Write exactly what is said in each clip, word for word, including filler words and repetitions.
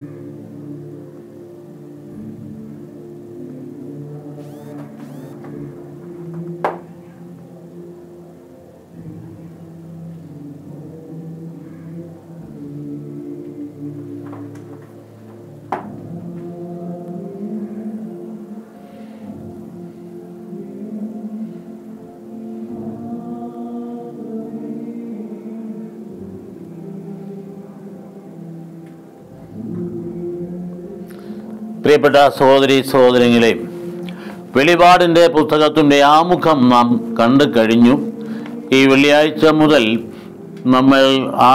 പ്രിയപ്പെട്ട സഹോദരി സഹോദരങ്ങളെ, വെളിപാടിൻ്റെ പുസ്തകത്തിൻ്റെ ആമുഖം നാം കണ്ടു കഴിഞ്ഞു. ഈ വെള്ളിയാഴ്ച മുതൽ നമ്മൾ ആ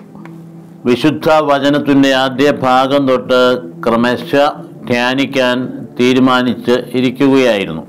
വിശുദ്ധ വചനത്തിൻ്റെ ആദ്യ ഭാഗം തൊട്ട് ക്രമശ ധ്യാനിക്കാൻ തീരുമാനിച്ച് ഇരിക്കുകയായിരുന്നു.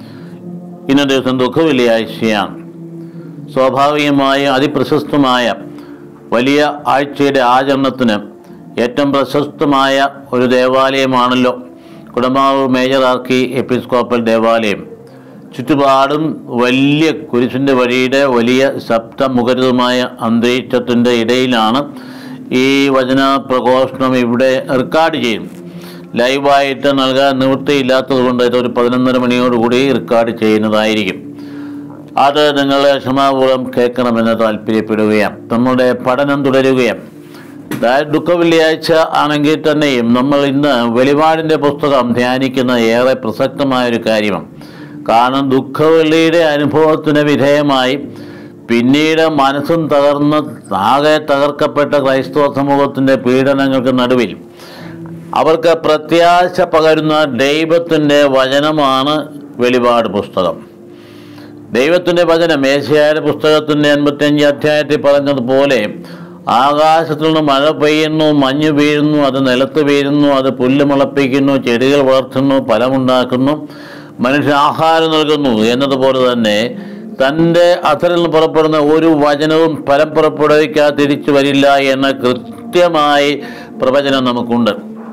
ഇന്ന ദിവസം ദുഃഖ വെള്ളിയാഴ്ചയാണ്. സ്വാഭാവികമായ അതിപ്രശസ്തമായ വലിയ ആഴ്ചയുടെ ആചരണത്തിന് ഏറ്റവും പ്രശസ്തമായ ഒരു ദേവാലയമാണല്ലോ കുടമാവൂർ മേജർ ആർക്കി എപ്പിസ്കോപ്പൽ ദേവാലയം. ചുറ്റുപാടും വലിയ കുരിശിൻ്റെ വഴിയുടെ വലിയ ശബ്ദമുഖരിതമായ അന്തരീക്ഷത്തിൻ്റെ ഇടയിലാണ് ഈ വചന പ്രഘോഷണം ഇവിടെ റെക്കോർഡ് ചെയ്യും. ലൈവായിട്ട് നൽകാൻ നിവൃത്തിയില്ലാത്തത് കൊണ്ട് ഇതൊരു പതിനൊന്നര മണിയോടുകൂടി റെക്കോർഡ് ചെയ്യുന്നതായിരിക്കും. അത് നിങ്ങൾ ക്ഷമാപൂർവ്വം കേൾക്കണമെന്ന് താല്പര്യപ്പെടുകയാണ്. നമ്മുടെ പഠനം തുടരുകയാണ്. ദുഃഖ വെള്ളിയാഴ്ച ആണെങ്കിൽ തന്നെയും നമ്മൾ ഇന്ന് വെളിപാടിൻ്റെ പുസ്തകം ധ്യാനിക്കുന്ന ഏറെ പ്രസക്തമായൊരു കാര്യമാണ്. കാരണം ദുഃഖവെള്ളിയുടെ അനുഭവത്തിന് വിധേയമായി പിന്നീട് മനസ്സും തകർന്ന് ആകെ തകർക്കപ്പെട്ട ക്രൈസ്തവ സമൂഹത്തിൻ്റെ പീഡനങ്ങൾക്ക് നടുവിൽ അവർക്ക് പ്രത്യാശ പകരുന്ന ദൈവത്തിൻ്റെ വചനമാണ് വെളിപാട് പുസ്തകം. ദൈവത്തിൻ്റെ വചനം ഏശയ്യായുടെ പുസ്തകത്തിൻ്റെ അൻപത്തിയഞ്ച് അധ്യായത്തിൽ പറഞ്ഞതുപോലെ ആകാശത്തിൽ നിന്ന് മഴ പെയ്യുന്നു, മഞ്ഞ് വീഴുന്നു, അത് നിലത്ത് വീഴുന്നു, അത് പുല്ല് മുളപ്പിക്കുന്നു, ചെടികൾ വളർത്തുന്നു, ഫലമുണ്ടാക്കുന്നു, മനുഷ്യന് ആഹാരം നൽകുന്നു എന്നതുപോലെ തന്നെ തൻ്റെ അധരിൽ നിന്ന് പുറപ്പെടുന്ന ഒരു വചനവും ഫലം പുറപ്പെടുവിക്കാതെ തിരിച്ചു വരില്ല എന്ന കൃത്യമായി പ്രവചനം നമുക്കുണ്ട്.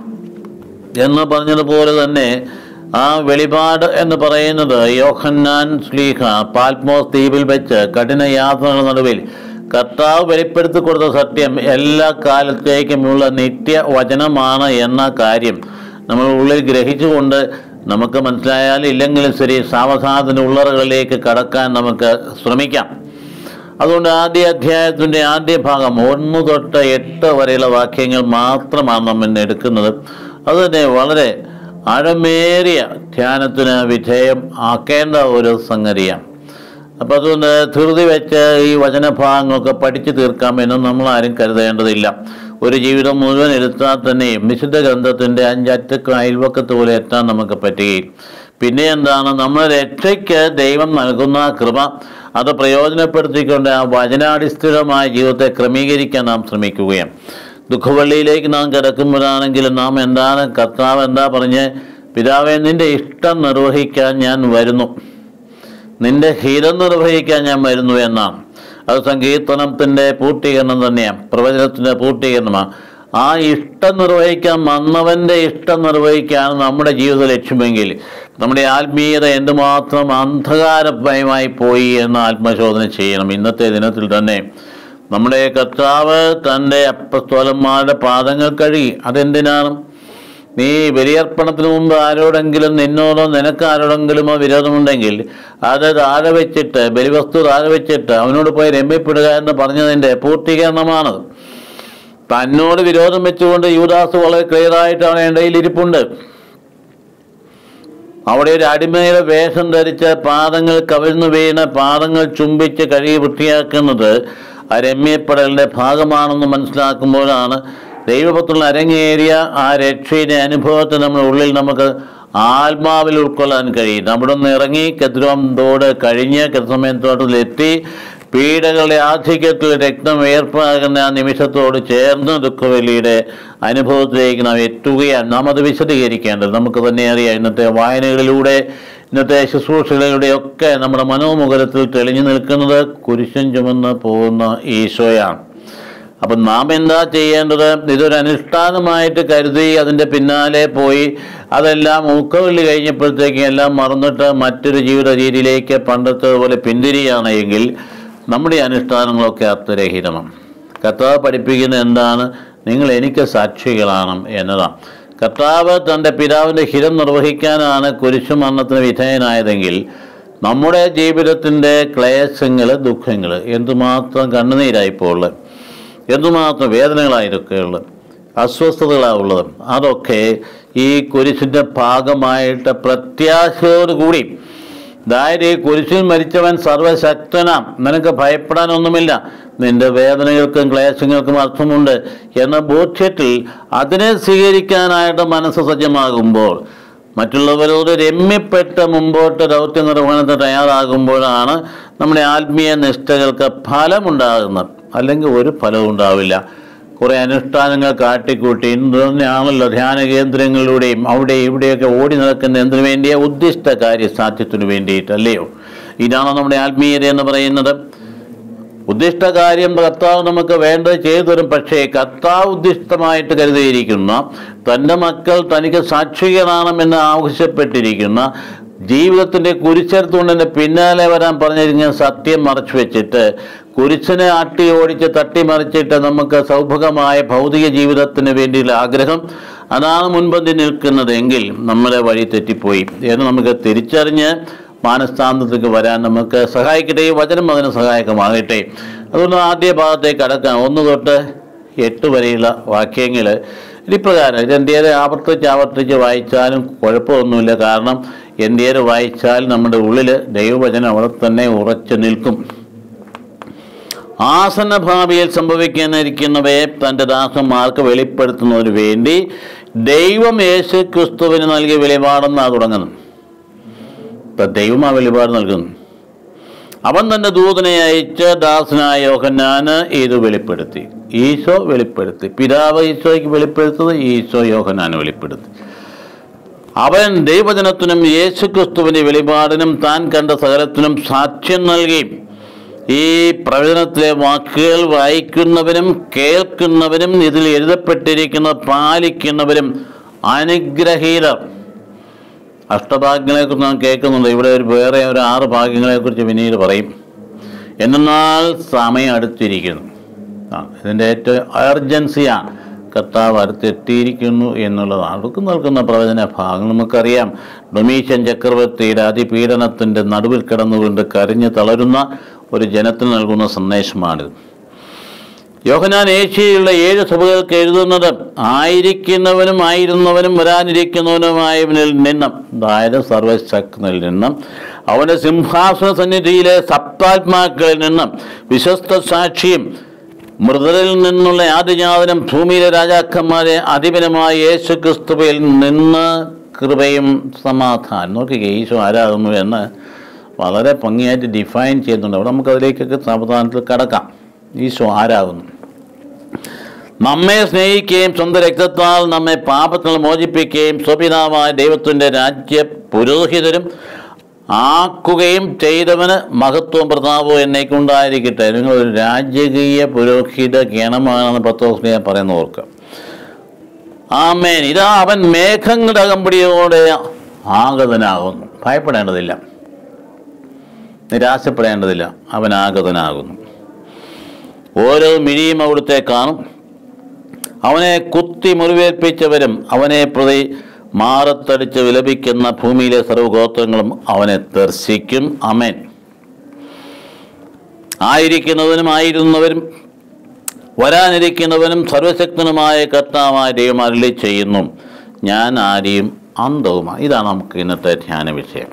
എന്ന് പറഞ്ഞതുപോലെ തന്നെ ആ വെളിപാട് എന്ന് പറയുന്നത് യോഹന്നാൻ ശ്ലീഹ പാത്മോസ് ദ്വീപിൽ വെച്ച് കഠിന യാത്രകളുടെ നടുവിൽ കർത്താവ് വെളിപ്പെടുത്തി കൊടുത്ത സത്യം എല്ലാ കാലത്തേക്കുമുള്ള നിത്യവചനമാണ് എന്ന കാര്യം നമ്മൾ ഉള്ളിൽ ഗ്രഹിച്ചുകൊണ്ട് നമുക്ക് മനസ്സിലായാലും ഇല്ലെങ്കിലും ശരി സാവധാനത്തിൻ്റെ ഉള്ളറകളിലേക്ക് കടക്കാൻ നമുക്ക് ശ്രമിക്കാം. അതുകൊണ്ട് ആദ്യ അധ്യായത്തിൻ്റെ ആദ്യ ഭാഗം ഒന്ന് തൊട്ട് എട്ട് വരെയുള്ള വാക്യങ്ങൾ മാത്രമാണ് നമ്മൾ എടുക്കുന്നത്. അതുതന്നെ വളരെ ആഴമേറിയ ധ്യാനത്തിന് വിധേയം ആക്കേണ്ട ഒരു സംഗതിയാണ്. അപ്പോൾ അതുകൊണ്ട് ധൃതി വെച്ച് ഈ വചനഭാഗങ്ങളൊക്കെ പഠിച്ചു തീർക്കാമെന്നും നമ്മളാരും കരുതേണ്ടതില്ല. ഒരു ജീവിതം മുഴുവൻ എടുത്താൽ തന്നെയും വിശുദ്ധ ഗ്രന്ഥത്തിൻ്റെ അഞ്ചറ്റക്ക് അയൽവക്കത്ത് പോലെ എത്താൻ നമുക്ക് പറ്റുകയും പിന്നെ എന്താണ് നമ്മുടെ രക്ഷയ്ക്ക് ദൈവം നൽകുന്ന കൃപ അത് പ്രയോജനപ്പെടുത്തിക്കൊണ്ട് ആ വചനാടിസ്ഥിതമായ ജീവിതത്തെ ക്രമീകരിക്കാൻ നാം ശ്രമിക്കുകയാണ്. ദുഃഖവെള്ളിയിലേക്ക് നാം കിടക്കുമ്പോഴാണെങ്കിലും നാം എന്താണ് കർത്താവ് എന്താ പറഞ്ഞ്, പിതാവേ നിൻ്റെ ഇഷ്ടം നിർവഹിക്കാൻ ഞാൻ വരുന്നു, നിന്റെ ഹിതം നിർവഹിക്കാൻ ഞാൻ വരുന്നു എന്നാണ്. അത് സങ്കീർത്തനത്തിൻ്റെ പൂർത്തീകരണം തന്നെയാണ്, പ്രവചനത്തിൻ്റെ പൂർത്തീകരണമാണ്. ആ ഇഷ്ടം നിർവഹിക്കാൻ വന്നവൻ്റെ ഇഷ്ടം നിർവഹിക്കാൻ നമ്മുടെ ജീവിത ലക്ഷ്യമെങ്കിൽ നമ്മുടെ ആത്മീയത എന്തുമാത്രം അന്ധകാരമയമായി പോയി എന്ന് ആത്മശോധന ചെയ്യണം. ഇന്നത്തെ ദിനത്തിൽ തന്നെ നമ്മുടെ കർത്താവ് തൻ്റെ അപ്പസ്തോലന്മാരുടെ പാദങ്ങൾ കഴുകി. അതെന്തിനാണ്? നീ ബലിയർപ്പണത്തിന് മുമ്പ് ആരോടെങ്കിലും നിന്നോടോ നിനക്ക് ആരോടെങ്കിലും വിരോധമുണ്ടെങ്കിൽ അത് താഴെ വെച്ചിട്ട് ബലിവസ്തു താഴെ വെച്ചിട്ട് അവനോട് പോയി രമ്യപ്പെടുക എന്ന് പറഞ്ഞതിൻ്റെ പൂർത്തീകരണമാണ്. തന്നോട് വിരോധം വെച്ചുകൊണ്ട് യൂദാസ് വളരെ ക്ലിയറായിട്ട് അവൻ ഇടയിൽ ഇരിപ്പുണ്ട്. അവിടെ ഒരു അടിമയുടെ വേഷം ധരിച്ച് പാദങ്ങൾ കവിഴ്ന്നു വീണ് പാദങ്ങൾ ചുംബിച്ച് കഴുകി വൃത്തിയാക്കുന്നത് ആ രമ്യപ്പെടലിൻ്റെ ഭാഗമാണെന്ന് മനസ്സിലാക്കുമ്പോഴാണ് ദൈവപുത്രൻ അരങ്ങേറിയ ആ രക്ഷയുടെ അനുഭവത്തെ നമ്മുടെ ഉള്ളിൽ നമുക്ക് ആത്മാവിൽ ഉൾക്കൊള്ളാൻ കഴിയും. അവിടെ നിന്ന് ഇറങ്ങി കെദ്രോം തോട് കഴിഞ്ഞ് കെദ്രോമേൻ തോട്ടത്തിലെത്തി പീഡകളുടെ ആധിക്യത്തിൽ രക്തം ഏർപ്പാകുന്ന ആ നിമിഷത്തോട് ചേർന്ന് ദുഃഖവെള്ളിയുടെ അനുഭവത്തിലേക്ക് നാം എത്തുകയാണ്. നാം അത് വിശദീകരിക്കേണ്ടത് നമുക്ക് തന്നെ അറിയാം. ഇന്നത്തെ വായനകളിലൂടെ ഇന്നത്തെ ശുശ്രൂഷകളിലൂടെയൊക്കെ നമ്മുടെ മനോമുഖരത്തിൽ തെളിഞ്ഞു നിൽക്കുന്നത് കുരിശൻ ചുമന്ന് പോകുന്ന ഈശോയാണ്. അപ്പം നാം എന്താ ചെയ്യേണ്ടത്? ഇതൊരു അനുഷ്ഠാനമായിട്ട് കരുതി അതിൻ്റെ പിന്നാലെ പോയി അതെല്ലാം ഊക്കവെള്ളി കഴിഞ്ഞപ്പോഴത്തേക്കും എല്ലാം മറന്നിട്ട് മറ്റൊരു ജീവിത രീതിയിലേക്ക് പണ്ടത്തേതുപോലെ പിന്തിരിയാണ് എങ്കിൽ നമ്മുടെ അനുഷ്ഠാനങ്ങളൊക്കെ അർത്ഥരഹിതമാണ്. കർത്താവ് പഠിപ്പിക്കുന്ന എന്താണ്? നിങ്ങൾ എനിക്ക് സാക്ഷികളാണ് എന്നതാണ്. കർത്താവ് തൻ്റെ പിതാവിൻ്റെ ഹിതം നിർവഹിക്കാനാണ് കുരിശുമരണത്തിന് വിധേയനായതെങ്കിൽ നമ്മുടെ ജീവിതത്തിൻ്റെ ക്ലേശങ്ങൾ, ദുഃഖങ്ങൾ, എന്തുമാത്രം കണ്ണുനീരായിപ്പോൾ ഉള്ളത്, എന്തുമാത്രം വേദനകളായിരിക്കെ ഉള്ളത്, അസ്വസ്ഥതകളാണ് ഉള്ളത്, അതൊക്കെ ഈ കുരിശിൻ്റെ ഭാഗമായിട്ട് പ്രത്യാശയോടുകൂടി, അതായത് ഈ കുരിശിൽ മരിച്ചവൻ സർവശക്തനാം, നിനക്ക് ഭയപ്പെടാനൊന്നുമില്ല, നിന്റെ വേദനകൾക്കും ക്ലേശങ്ങൾക്കും അർത്ഥമുണ്ട് എന്ന ബോധ്യത്തിൽ അതിനെ സ്വീകരിക്കാനായിട്ട് മനസ്സ് സജ്ജമാകുമ്പോൾ, മറ്റുള്ളവരോട് രമ്യപ്പെട്ട് മുമ്പോട്ട് ദൗത്യ നിർവഹണത്തിന് തയ്യാറാകുമ്പോഴാണ് നമ്മുടെ ആത്മീയ നിഷ്ഠകൾക്ക് ഫലമുണ്ടാകുന്നത്. അല്ലെങ്കിൽ ഒരു ഫലവും ഉണ്ടാവില്ല. കുറേ അനുഷ്ഠാനങ്ങൾ കാട്ടിക്കൂട്ടി തന്നെയാണല്ലോ ധ്യാന കേന്ദ്രങ്ങളിലൂടെയും അവിടെ ഇവിടെയൊക്കെ ഓടി നടക്കുന്ന എന്തിനു വേണ്ടിയ ഉദ്ദിഷ്ട കാര്യസാധ്യത്തിനു വേണ്ടിയിട്ടല്ലയോ? ഇതാണോ നമ്മുടെ ആത്മീയത എന്ന് പറയുന്നത്? ഉദ്ദിഷ്ട കാര്യം കർത്താവ് നമുക്ക് വേണ്ടത് ചെയ്തു തരും. പക്ഷേ കർത്താവ് ഉദ്ദിഷ്ടമായിട്ട് കരുതിയിരിക്കുന്ന, തൻ്റെ മക്കൾ തനിക്ക് സാക്ഷികളാണെന്ന് ആവശ്യപ്പെട്ടിരിക്കുന്ന, ജീവിതത്തിൻ്റെ കുരിശെടുത്തുകൊണ്ട് തന്നെ പിന്നാലെ വരാൻ പറഞ്ഞിരിക്കുന്ന സത്യം മറച്ചു വെച്ചിട്ട്, കുരിശിനെ ആട്ടി ഓടിച്ച് തട്ടിമറിച്ചിട്ട് നമുക്ക് സൗഭഗമായ ഭൗതിക ജീവിതത്തിന് വേണ്ടിയുള്ള ആഗ്രഹം അതാണ് മുൻപന്തി നിൽക്കുന്നതെങ്കിൽ നമ്മളെ വഴി തെറ്റിപ്പോയി എന്ന് നമുക്ക് തിരിച്ചറിഞ്ഞ് മാനസ്ഥാനത്തേക്ക് വരാൻ നമുക്ക് സഹായിക്കട്ടെ. ഈ വചനം അതിന് സഹായകമാകട്ടെ. അതുകൊണ്ട് ആദ്യ ഭാഗത്തേക്ക് കടക്കാം. ഒന്ന് തൊട്ട് എട്ട് വരെയുള്ള വാക്യങ്ങൾ ഇപ്രകാരം. ഇത് എന്തേത് ആവർത്തിച്ച് ആവർത്തിച്ച് വായിച്ചാലും കുഴപ്പമൊന്നുമില്ല. കാരണം എന്തേത് വായിച്ചാൽ നമ്മുടെ ഉള്ളിൽ ദൈവവചനം അവിടെ തന്നെ ഉറച്ചു നിൽക്കും. ആസന്ന ഭാവിയിൽ സംഭവിക്കാനിരിക്കുന്നവയെ തൻ്റെ ദാസന്മാർക്ക് വെളിപ്പെടുത്തുന്നതിന് വേണ്ടി ദൈവം യേശു ക്രിസ്തുവിന് നൽകിയ വെളിപാടെന്നാണ് തുടങ്ങുന്നത്. ഇപ്പം ദൈവം ആ വെളിപാട് നൽകുന്നു. അവൻ തൻ്റെ ദൂതനെ അയച്ച് ദാസനായ യോഹന്നാന് ഇത് വെളിപ്പെടുത്തി. ഈശോ വെളിപ്പെടുത്തി. പിതാവ് ഈശോയ്ക്ക് വെളിപ്പെടുത്തത് ഈശോ യോഹന്നാന് വെളിപ്പെടുത്തി. അവൻ ദൈവജനത്തിനും യേശു ക്രിസ്തുവിൻ്റെ വെളിപാടിനും താൻ കണ്ട സകലത്തിനും സാക്ഷ്യം നൽകി. ഈ പ്രവചനത്തിലെ വാക്കുകൾ വായിക്കുന്നവരും കേൾക്കുന്നവരും ഇതിൽ എഴുതപ്പെട്ടിരിക്കുന്ന പാലിക്കുന്നവരും അനുഗ്രഹീതർ. അഷ്ടഭാഗ്യങ്ങളെക്കുറിച്ച് നാം കേൾക്കുന്നുണ്ട്. ഇവിടെ ഒരു വേറെ ഒരു ആറ് ഭാഗ്യങ്ങളെക്കുറിച്ച് പിന്നീട് പറയും. എന്നാൽ സമയം അടുത്തിരിക്കുന്നു. ആ ഇതിൻ്റെ ഏറ്റവും അർജൻസിയാണ്. കർത്താവ് അടുത്തെത്തിയിരിക്കുന്നു എന്നുള്ളതാണ്. അടുക്ക് നിൽക്കുന്ന പ്രവചന ഭാഗം നമുക്കറിയാം. ഡൊമീഷ്യൻ ചക്രവർത്തിയുടെ അതിപീഡനത്തിൻ്റെ നടുവിൽ കിടന്നുകൊണ്ട് കരഞ്ഞു തളരുന്ന ഒരു ജനത്തിന് നൽകുന്ന സന്ദേശമാണിത്. യോഹന്നാൻ ഏഷ്യയിലുള്ള ഏഴ് സഭകൾക്ക് എഴുതുന്നത് ആയിരിക്കുന്നവനും ആയിരുന്നവനും വരാനിരിക്കുന്നവനുമായവനിൽ നിന്നും, അതായത് സർവശക്തനിൽ നിന്നും, അവൻ്റെ സിംഹാസന സന്നിധിയിലെ സപ്താത്മാക്കളിൽ നിന്നും, വിശ്വസ്ത സാക്ഷിയും മൃതരിൽ നിന്നുള്ള ആദിജാതനും ഭൂമിയിലെ രാജാക്കന്മാരെ അധിപനുമായ യേശു ക്രിസ്തുവിൽ നിന്ന് കൃപയും സമാധാനം. നോക്കിക്കേ, ഈശോ ആരാകുന്നു എന്ന് വളരെ ഭംഗിയായിട്ട് ഡിഫൈൻ ചെയ്യുന്നുണ്ട്. അവിടെ നമുക്കതിലേക്കൊക്കെ സാവധാനത്തിൽ കടക്കാം. ഈശോ ആരാകുന്നു? നമ്മെ സ്നേഹിക്കുകയും സ്വന്തം രക്തത്താൽ നമ്മെ പാപത്തിൽ മോചിപ്പിക്കുകയും സ്വപിതാവായ ദൈവത്തിൻ്റെ രാജ്യ പുരോഹിതരും ആക്കുകയും ചെയ്തവന് മഹത്വവും പ്രതാപവും എന്നേക്കുണ്ടായിരിക്കട്ടെ. നിങ്ങളൊരു രാജകീയ പുരോഹിത ഗണമാണെന്ന് പത്രോസ്ലീഹ പറയുന്ന ഓർക്കുക. ആമേൻ. ഇതാ അവൻ മേഘങ്ങളുടെ അകമ്പടിയോടെ ആഗതനാകുന്നു. ഭയപ്പെടേണ്ടതില്ല, നിരാശപ്പെടേണ്ടതില്ല. അവൻ ആഗതനാകുന്നു. ഓരോ മിഴിയും അവിടുത്തെ കാണും. അവനെ കുത്തി മുറിവേൽപ്പിച്ചവരും അവനെ പ്രതി മാറത്തടിച്ച് വിലപിക്കുന്ന ഭൂമിയിലെ സർവ്വഗോത്രങ്ങളും അവനെ ദർശിക്കും. ആമേൻ. ആയിരിക്കുന്നവനും ആയിരുന്നവരും വരാനിരിക്കുന്നവനും സർവശക്തനുമായ കർത്താവായ ദൈവം അരുളി ചെയ്യുന്നു, ഞാൻ ആരെയും അന്തവുമാണ്. ഇതാണ് നമുക്ക് ഇന്നത്തെ ധ്യാന വിഷയം.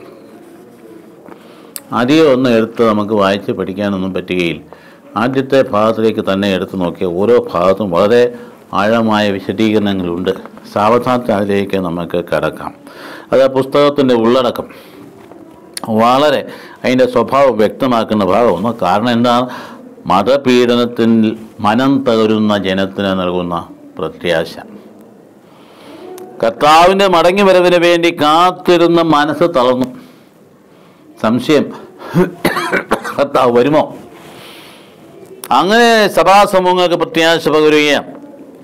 അധികം ഒന്നും എടുത്ത് നമുക്ക് വായിച്ച് പഠിക്കാനൊന്നും പറ്റുകയില്ല. ആദ്യത്തെ ഭാഗത്തിലേക്ക് തന്നെ എടുത്തു നോക്കിയ ഓരോ ഭാഗത്തും വളരെ ആഴമായ വിശദീകരണങ്ങളുണ്ട്. സാവധാനത്തിൽ അതിലേക്ക് നമുക്ക് കടക്കാം. അത് ആ പുസ്തകത്തിൻ്റെ ഉള്ളടക്കം വളരെ അതിൻ്റെ സ്വഭാവം വ്യക്തമാക്കുന്ന ഭാഗമൊന്നും. കാരണം എന്താണ്? മതപീഡനത്തിൽ മനം തകരുന്ന ജനത്തിന് നൽകുന്ന പ്രത്യാശ. കർത്താവിൻ്റെ മടങ്ങി വരവിന് വേണ്ടി കാത്തിരുന്ന മനസ്സ് തളർന്നു. സംശയം, കർത്താവ് വരുമോ? അങ്ങനെ സഭാസമൂഹങ്ങൾക്ക് പ്രത്യാശ പകരുകയാണ്.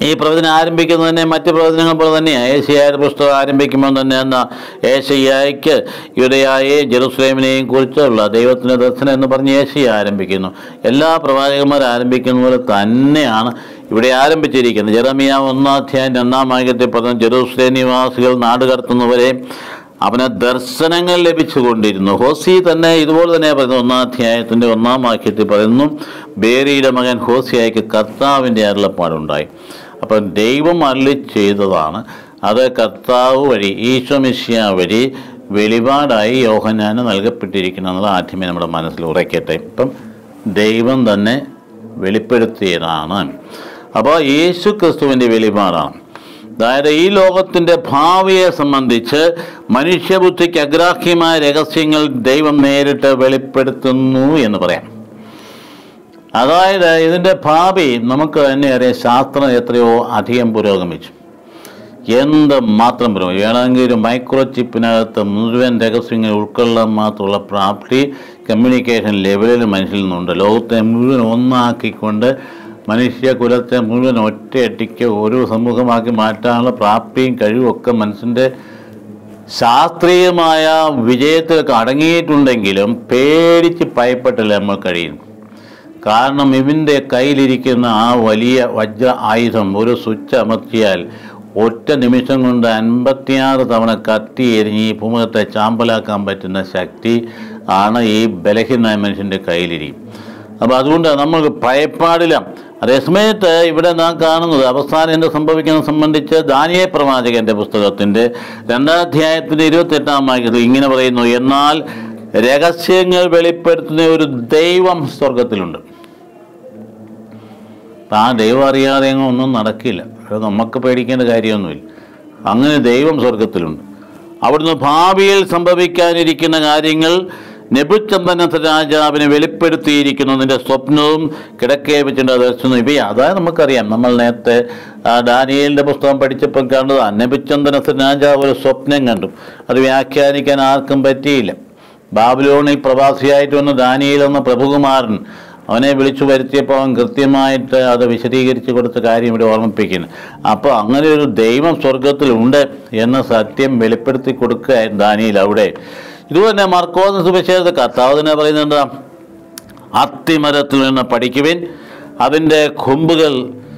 ഈ പ്രവചനം ആരംഭിക്കുന്നത് തന്നെ മറ്റ് പ്രവചനങ്ങൾ പോലെ തന്നെയാണ്. ഏശയ്യായുടെ പുസ്തകം ആരംഭിക്കുമ്പോൾ തന്നെ എന്ന ഏശയ്യായ്ക്ക് യൂദയായെയും ജെറുസലേമിനെയും കുറിച്ചുള്ള ദൈവത്തിൻ്റെ ദർശനം എന്ന് പറഞ്ഞ് ഏശയ്യ ആരംഭിക്കുന്നു. എല്ലാ പ്രവാചകന്മാരും ആരംഭിക്കുന്ന പോലെ തന്നെയാണ് ഇവിടെ ആരംഭിച്ചിരിക്കുന്നത്. ജെറമിയ ഒന്നാം അധ്യായം രണ്ടാം വാക്യത്തിൽ പറഞ്ഞ ജെറുസലേം നിവാസികൾ നാടുകടത്തുന്നവരെ അവന് ദർശനങ്ങൾ ലഭിച്ചുകൊണ്ടിരുന്നു. ഹോസി തന്നെ ഇതുപോലെ തന്നെ പറയുന്നു. ഒന്നാം അധ്യായത്തിൻ്റെ ഒന്നാം വാക്യത്തിൽ പറയുന്നു, ബേരിയുടെ മകൻ ഹോസിയായ്ക്ക് കർത്താവിൻ്റെ അരുളപ്പാടുണ്ടായി. അപ്പം ദൈവം അരുളി ചെയ്തതാണ്. അത് കർത്താവ് വഴി ഈശോ മിശിഹാ വഴി വെളിപാടായി യോഹന്നാന് നൽകപ്പെട്ടിരിക്കുന്നു എന്നത് ആദ്യമേ നമ്മുടെ മനസ്സിൽ ഉറയ്ക്കട്ടെ. ഇപ്പം ദൈവം തന്നെ വെളിപ്പെടുത്തിയതാണ്. അപ്പോൾ യേശു ക്രിസ്തുവിൻ്റെ വെളിപാടാണ്. അതായത് ഈ ലോകത്തിൻ്റെ ഭാവിയെ സംബന്ധിച്ച് മനുഷ്യബുദ്ധിക്ക് അഗ്രാഹ്യമായ രഹസ്യങ്ങൾ ദൈവം നേരിട്ട് വെളിപ്പെടുത്തുന്നു എന്ന് പറയാം. അതായത് ഇതിൻ്റെ ഭാവി നമുക്ക് തന്നെ അറിയാം. ശാസ്ത്രം എത്രയോ അധികം പുരോഗമിച്ചു, എന്ത് മാത്രം പുരോഗമിച്ചു. വേണമെങ്കിൽ ഒരു മൈക്രോ ചിപ്പിനകത്ത് മുഴുവൻ രഹസ്യങ്ങൾ ഉൾക്കൊള്ളാൻ മാത്രമുള്ള പ്രാപ്തി കമ്മ്യൂണിക്കേഷൻ ലെവലിൽ മനുഷ്യരിൽ നിന്നുണ്ട്. ലോകത്തെ മുഴുവൻ ഒന്നാക്കിക്കൊണ്ട് മനുഷ്യകുലത്തെ മുഴുവൻ ഒറ്റയടിക്ക് ഒരു സമൂഹമാക്കി മാറ്റാനുള്ള പ്രാപ്തിയും കഴിവുമൊക്കെ മനുഷ്യൻ്റെ ശാസ്ത്രീയമായ വിജയത്തിലൊക്കെ അടങ്ങിയിട്ടുണ്ടെങ്കിലും പേടിച്ച് ഭയപ്പെട്ടില്ല നമ്മൾ കഴിയും. കാരണം ഇവൻ്റെ കയ്യിലിരിക്കുന്ന ആ വലിയ വജ്ര ആയുധം ഒരു സ്വിച്ച് അമർത്തിയാൽ ഒറ്റ നിമിഷം കൊണ്ട് അൻപത്തിയാറ് തവണ കത്തി എരിഞ്ഞ് ഈ ഭൂമുഖത്തെ ചാമ്പലാക്കാൻ പറ്റുന്ന ശക്തി ആണ് ഈ ബലഹീനമായ മനുഷ്യൻ്റെ കയ്യിലിരിക്കും. അപ്പോൾ അതുകൊണ്ട് നമ്മൾക്ക് ഭയപ്പാടില്ല. അതേസമയത്ത് ഇവിടെ നാം കാണുന്നത് അവസാനം എന്ത് സംഭവിക്കുന്നത് സംബന്ധിച്ച് ദാനിയേൽ പ്രവാചകൻ്റെ പുസ്തകത്തിൻ്റെ രണ്ടാം അധ്യായത്തിൻ്റെ ഇരുപത്തെട്ടാം വാക്യത്തിൽ ഇങ്ങനെ പറയുന്നു, എന്നാൽ രഹസ്യങ്ങൾ വെളിപ്പെടുത്തുന്ന ഒരു ദൈവം സ്വർഗത്തിലുണ്ട്. ആ ദൈവം അറിയാതെ എങ്ങും ഒന്നും നടക്കില്ല. അത് നമുക്ക് പേടിക്കേണ്ട കാര്യമൊന്നുമില്ല. അങ്ങനെ ദൈവം സ്വർഗത്തിലുണ്ട്. അവിടുന്ന് ഭാവിയിൽ സംഭവിക്കാനിരിക്കുന്ന കാര്യങ്ങൾ നെബൂഖദ്നേസർ രാജാവിനെ വെളിപ്പെടുത്തിയിരിക്കുന്നതിൻ്റെ സ്വപ്നവും കിടക്കയെ വെച്ചിട്ട് ദർശനം ഇവയാണ്. അതായത് നമുക്കറിയാം, നമ്മൾ നേരത്തെ ദാനിയേലിൻ്റെ പുസ്തകം പഠിച്ചപ്പോൾ കണ്ടതാണ്. നെബൂഖദ്നേസർ രാജാവ് ഒരു സ്വപ്നം കണ്ടു. അത് വ്യാഖ്യാനിക്കാൻ ആർക്കും പറ്റിയില്ല. ബാബിലോണിൽ പ്രവാസിയായിട്ട് വന്ന ദാനിയേൽ എന്ന പ്രഭുകുമാരൻ അവനെ വിളിച്ചു വരുത്തിയപ്പോൾ അവൻ കൃത്യമായിട്ട് അത് വിശദീകരിച്ച് കൊടുത്ത കാര്യം ഇവിടെ ഓർമ്മിപ്പിക്കുന്നു. അപ്പോൾ അങ്ങനെ ഒരു ദൈവം സ്വർഗത്തിലുണ്ട് എന്ന സത്യം വെളിപ്പെടുത്തി കൊടുക്കുകയായിരുന്നു ദാനിയേൽ അവിടെ. ഇതുതന്നെ മർക്കോസ് സുവിശേഷത്തിൽ കർത്താവ് തന്നെ പറയുന്നുണ്ട്, അത്തിമരത്തിൽ നിന്ന് പഠിക്കുവിൻ, അതിൻ്റെ കൊമ്പുകൾ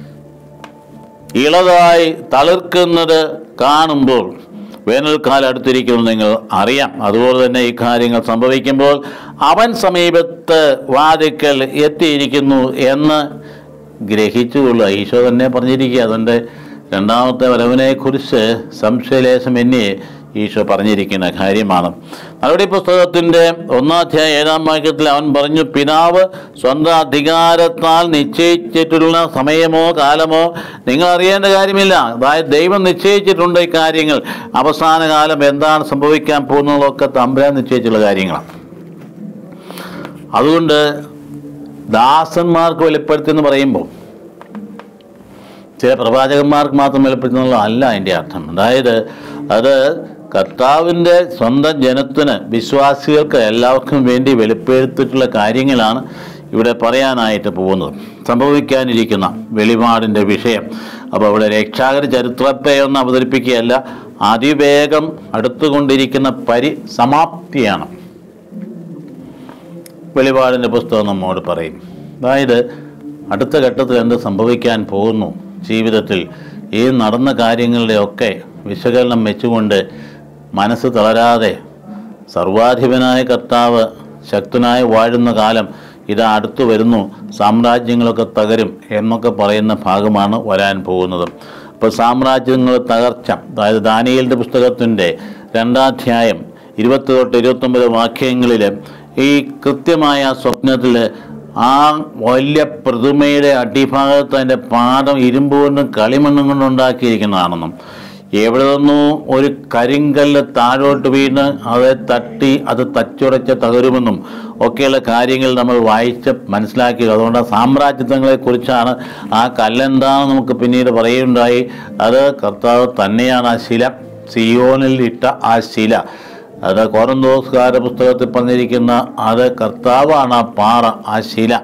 ഇളതായി തളിർക്കുന്നത് കാണുമ്പോൾ വേനൽക്കാലം അടുത്തിരിക്കുന്നു നിങ്ങൾ അറിയാം. അതുപോലെ തന്നെ ഈ കാര്യങ്ങൾ സംഭവിക്കുമ്പോൾ അവൻ സമീപത്ത് വാതിക്കൽ എത്തിയിരിക്കുന്നു എന്ന് ഗ്രഹിച്ചുകൊള്ളുക. ഈശോ തന്നെ പറഞ്ഞിരിക്കുക. അതിൻ്റെ രണ്ടാമത്തെ വരവിനെക്കുറിച്ച് സംശയലേശം എന്നെ ഈശോ പറഞ്ഞിരിക്കുന്ന കാര്യമാണ്. നടപടി പുസ്തകത്തിൻ്റെ ഒന്നാം അധ്യായം ഏഴാം വാക്യത്തിൽ അവൻ പറഞ്ഞു, പിതാവ് സ്വന്തം അധികാരത്താൽ നിശ്ചയിച്ചിട്ടുള്ള സമയമോ കാലമോ നിങ്ങൾ അറിയേണ്ട കാര്യമില്ല. അതായത് ദൈവം നിശ്ചയിച്ചിട്ടുണ്ട് ഈ കാര്യങ്ങൾ. അവസാന കാലം എന്താണ് സംഭവിക്കാൻ പോകുന്നതൊക്കെ തമ്പുരാൻ നിശ്ചയിച്ചുള്ള കാര്യങ്ങളാണ്. അതുകൊണ്ട് ദാസന്മാർക്ക് വെളിപ്പെടുത്തി എന്ന് പറയുമ്പോൾ ചില പ്രവാചകന്മാർക്ക് മാത്രം വെളിപ്പെടുത്തുന്നുള്ള അല്ല അതിൻ്റെ അർത്ഥം. അതായത് അത് കർത്താവിൻ്റെ സ്വന്തം ജനത്തിന്, വിശ്വാസികൾക്ക് എല്ലാവർക്കും വേണ്ടി വെളിപ്പെടുത്തിയിട്ടുള്ള കാര്യങ്ങളാണ് ഇവിടെ പറയാനായിട്ട് പോകുന്നത്, സംഭവിക്കാനിരിക്കുന്ന വെളിപാടിൻ്റെ വിഷയം. അപ്പോൾ ഇവിടെ രക്ഷാകര ചരിത്രത്തെ ഒന്ന് അവതരിപ്പിക്കുകയല്ല, അതിവേഗം അടുത്തുകൊണ്ടിരിക്കുന്ന പരിസമാപ്തിയാണ് വെളിപാടിൻ്റെ പുസ്തകം നമ്മോട് പറയും. അതായത് അടുത്ത ഘട്ടത്തിൽ എന്ത് സംഭവിക്കാൻ പോകുന്നു ജീവിതത്തിൽ, ഈ നടന്ന കാര്യങ്ങളുടെയൊക്കെ വിശകലനം വെച്ചുകൊണ്ട് മനസ്സ് തളരാതെ സർവാധിപനായ കർത്താവ് ശക്തനായി വാഴുന്ന കാലം ഇതാ അടുത്തു വരുന്നു, സാമ്രാജ്യങ്ങളൊക്കെ തകരും എന്നൊക്കെ പറയുന്ന ഭാഗമാണ് വരാൻ പോകുന്നത്. അപ്പോൾ സാമ്രാജ്യങ്ങൾ തകർച്ച, അതായത് ദാനിയേലിൻ്റെ പുസ്തകത്തിൻ്റെ രണ്ടാധ്യായം ഇരുപത്തി തൊട്ട് ഇരുപത്തൊമ്പത് വാക്യങ്ങളിൽ ഈ കൃത്യമായ സ്വപ്നത്തിൽ ആ വലിയ പ്രതിമയുടെ അടിഭാഗത്ത് അതിൻ്റെ പാദം ഇരുമ്പ് കൊണ്ടും കളിമണ്ണും കൊണ്ടും ഉണ്ടാക്കിയിരിക്കുന്നതാണെന്നും എവിടെ നിന്നും ഒരു കരിങ്കല്ല് താഴോട്ട് വീണ് അത് തട്ടി അത് തച്ചുടച്ച് തകരുമെന്നും ഒക്കെയുള്ള കാര്യങ്ങൾ നമ്മൾ വായിച്ച് മനസ്സിലാക്കി. അതുകൊണ്ട് സാമ്രാജ്യത്വങ്ങളെക്കുറിച്ചാണ്. ആ കല്ലെന്താണെന്ന് നമുക്ക് പിന്നീട് പറയുകയുണ്ടായി. അത് കർത്താവ് തന്നെയാണ്. ആ ശില, സിയോനിൽ ഇട്ട ആ ശില, അത് കൊറിന്തോസുകാരുടെ പുസ്തകത്തിൽ പറഞ്ഞിരിക്കുന്ന അത് കർത്താവാണ്. ആ പാറ, ആ ശില,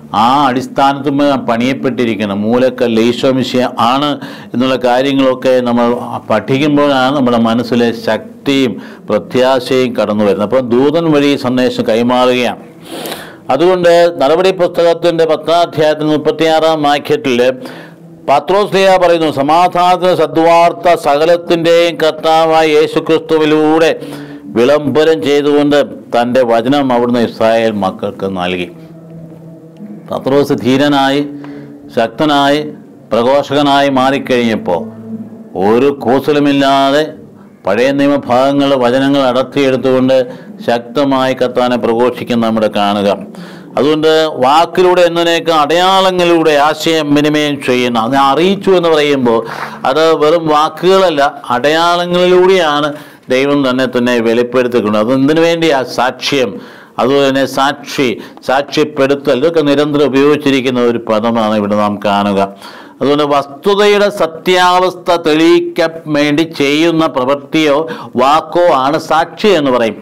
ആ അടിസ്ഥാനത്തിൽ പണിയപ്പെട്ടിരിക്കണം. മൂലക്കല്ല് ഈശോ മിശിഹ ആണ് എന്നുള്ള കാര്യങ്ങളൊക്കെ നമ്മൾ പഠിക്കുമ്പോഴാണ് നമ്മുടെ മനസ്സിലെ ശക്തിയും പ്രത്യാശയും കടന്നു വരുന്നത്. അപ്പോൾ ദൂതൻ വഴി സന്ദേശം കൈമാറുകയാണ്. അതുകൊണ്ട് നടപടി പുസ്തകത്തിൻ്റെ പത്താം അധ്യായത്തിൽ മുപ്പത്തിയാറാം വാക്യത്തിൽ പത്രോസ്ലീഹ പറയുന്നു, സമാധാനത്തിന് സദ്വാർത്ത സകലത്തിൻ്റെയും കർത്താവായ യേശുക്രിസ്തുവിലൂടെ വിളംബരം ചെയ്തുകൊണ്ട് തൻ്റെ വചനം അവിടുന്ന് ഇസ്രായേൽ മക്കൾക്ക് നൽകി. പത്രോസ് ധീരനായി ശക്തനായി പ്രഘോഷകനായി മാറിക്കഴിഞ്ഞപ്പോൾ ഒരു കൂസലുമില്ലാതെ പഴയ നിയമഭാഗങ്ങൾ വചനങ്ങൾ അടർത്തിയെടുത്തുകൊണ്ട് ശക്തമായി കർത്താവിനെ പ്രഘോഷിക്കുന്ന നമ്മുടെ കാണുക. അതുകൊണ്ട് വാക്കിലൂടെ എന്നതിനേക്ക് അടയാളങ്ങളിലൂടെ ആശയം വിനിമയം ചെയ്യുന്ന അത് അറിയിച്ചു എന്ന് പറയുമ്പോൾ അത് വെറും വാക്കുകളല്ല, അടയാളങ്ങളിലൂടെയാണ് ദൈവം തന്നെ തന്നെ വെളിപ്പെടുത്തിക്കൊണ്ട്. അത് എന്തിനു വേണ്ടിയാ? സാക്ഷ്യം. അതുപോലെ തന്നെ സാക്ഷി, സാക്ഷ്യപ്പെടുത്തൽ, ഇതൊക്കെ നിരന്തരം ഉപയോഗിച്ചിരിക്കുന്ന ഒരു പദമാണ് ഇവിടെ നാം കാണുക. അതുകൊണ്ട് വസ്തുതയുടെ സത്യാവസ്ഥ തെളിയിക്കാൻ വേണ്ടി ചെയ്യുന്ന പ്രവൃത്തിയോ വാക്കോ ആണ് സാക്ഷി എന്ന് പറയും.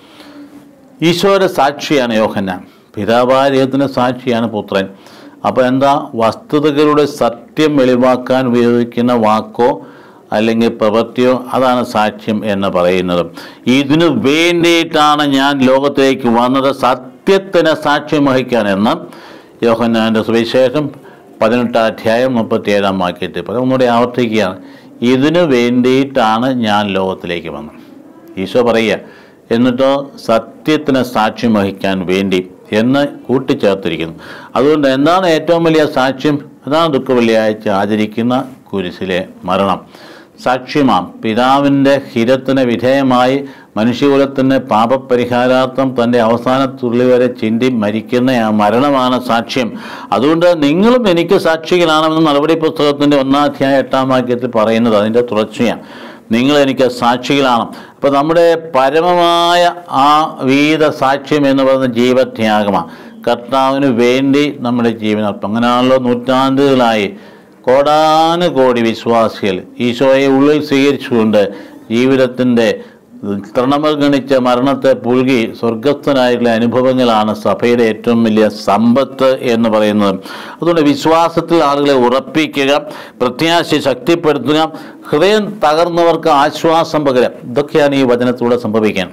ഈശോയുടെ സാക്ഷിയാണ് യോഹന്നാൻ, പിതാവായ ദൈവത്തിൻ്റെ സാക്ഷിയാണ് പുത്രൻ. അപ്പോൾ എന്താ? വസ്തുതകളുടെ സത്യം വെളിവാക്കാൻ ഉപയോഗിക്കുന്ന വാക്കോ അല്ലെങ്കിൽ പ്രവൃത്തിയോ അതാണ് സാക്ഷ്യം എന്ന് പറയുന്നത്. ഇതിനു വേണ്ടിയിട്ടാണ് ഞാൻ ലോകത്തേക്ക് വന്നത്, സത്യത്തിന് സാക്ഷ്യം വഹിക്കാനെന്ന് യോഹന്നാൻ്റെ സുവിശേഷം പതിനെട്ടാം അധ്യായം മുപ്പത്തിയേഴാം വാക്യത്തിൽ പറയും. ഒന്നുകൂടി ആവർത്തിക്കുകയാണ്, ഇതിനു വേണ്ടിയിട്ടാണ് ഞാൻ ലോകത്തിലേക്ക് വന്നത്. ഈശോ പറയുക, എന്നിട്ടോ സത്യത്തിന് സാക്ഷ്യം വഹിക്കാൻ വേണ്ടി എന്ന് കൂട്ടിച്ചേർത്തിരിക്കുന്നു. അതുകൊണ്ട് എന്താണ് ഏറ്റവും വലിയ സാക്ഷ്യം? അതാണ് ദുഃഖ വെള്ളിയാഴ്ച ആചരിക്കുന്ന കുരിശിലെ മരണം. സാക്ഷ്യമാം പിതാവിൻ്റെ ഹിതത്തിന് വിധേയമായി മനുഷ്യകുലത്തിൻ്റെ പാപപരിഹാരാർത്ഥം തൻ്റെ അവസാന തുള്ളി വരെ ചിന്തി മരിക്കുന്ന ആ മരണമാണ് സാക്ഷ്യം. അതുകൊണ്ട് നിങ്ങളും എനിക്ക് സാക്ഷികളാണെന്ന് നടപടി പുസ്തകത്തിൻ്റെ ഒന്നാം അധ്യായം എട്ടാം വാക്യത്തിൽ പറയുന്നത് അതിൻ്റെ തുടർച്ചയാണ്. നിങ്ങൾ എനിക്ക് സാക്ഷികളാണ്. അപ്പോൾ നമ്മുടെ പരമമായ ആ വീത സാക്ഷ്യം എന്ന് പറയുന്ന ജീവത്യാഗമാണ്. കർത്താവിന് വേണ്ടി നമ്മുടെ ജീവനർപ്പം. അങ്ങനെയാണല്ലോ നൂറ്റാണ്ടുകളായി കോടാനുകോടി വിശ്വാസികൾ ഈശോയെ ഉള്ളിൽ സ്വീകരിച്ചുകൊണ്ട് ജീവിതത്തിൻ്റെ തൃണമർഗണിച്ച മരണത്തെ പുൽകി സ്വർഗസ്ഥനായിട്ടുള്ള അനുഭവങ്ങളാണ് സഭയുടെ ഏറ്റവും വലിയ സമ്പത്ത് എന്ന് പറയുന്നത്. അതുകൊണ്ട് വിശ്വാസത്തിൽ ആളുകളെ ഉറപ്പിക്കുക, പ്രത്യാശ ശക്തിപ്പെടുത്തുക, ഹൃദയം തകർന്നവർക്ക് ആശ്വാസം പകരം, ഇതൊക്കെയാണ് ഈ വചനത്തിലൂടെ സംഭവിക്കാൻ.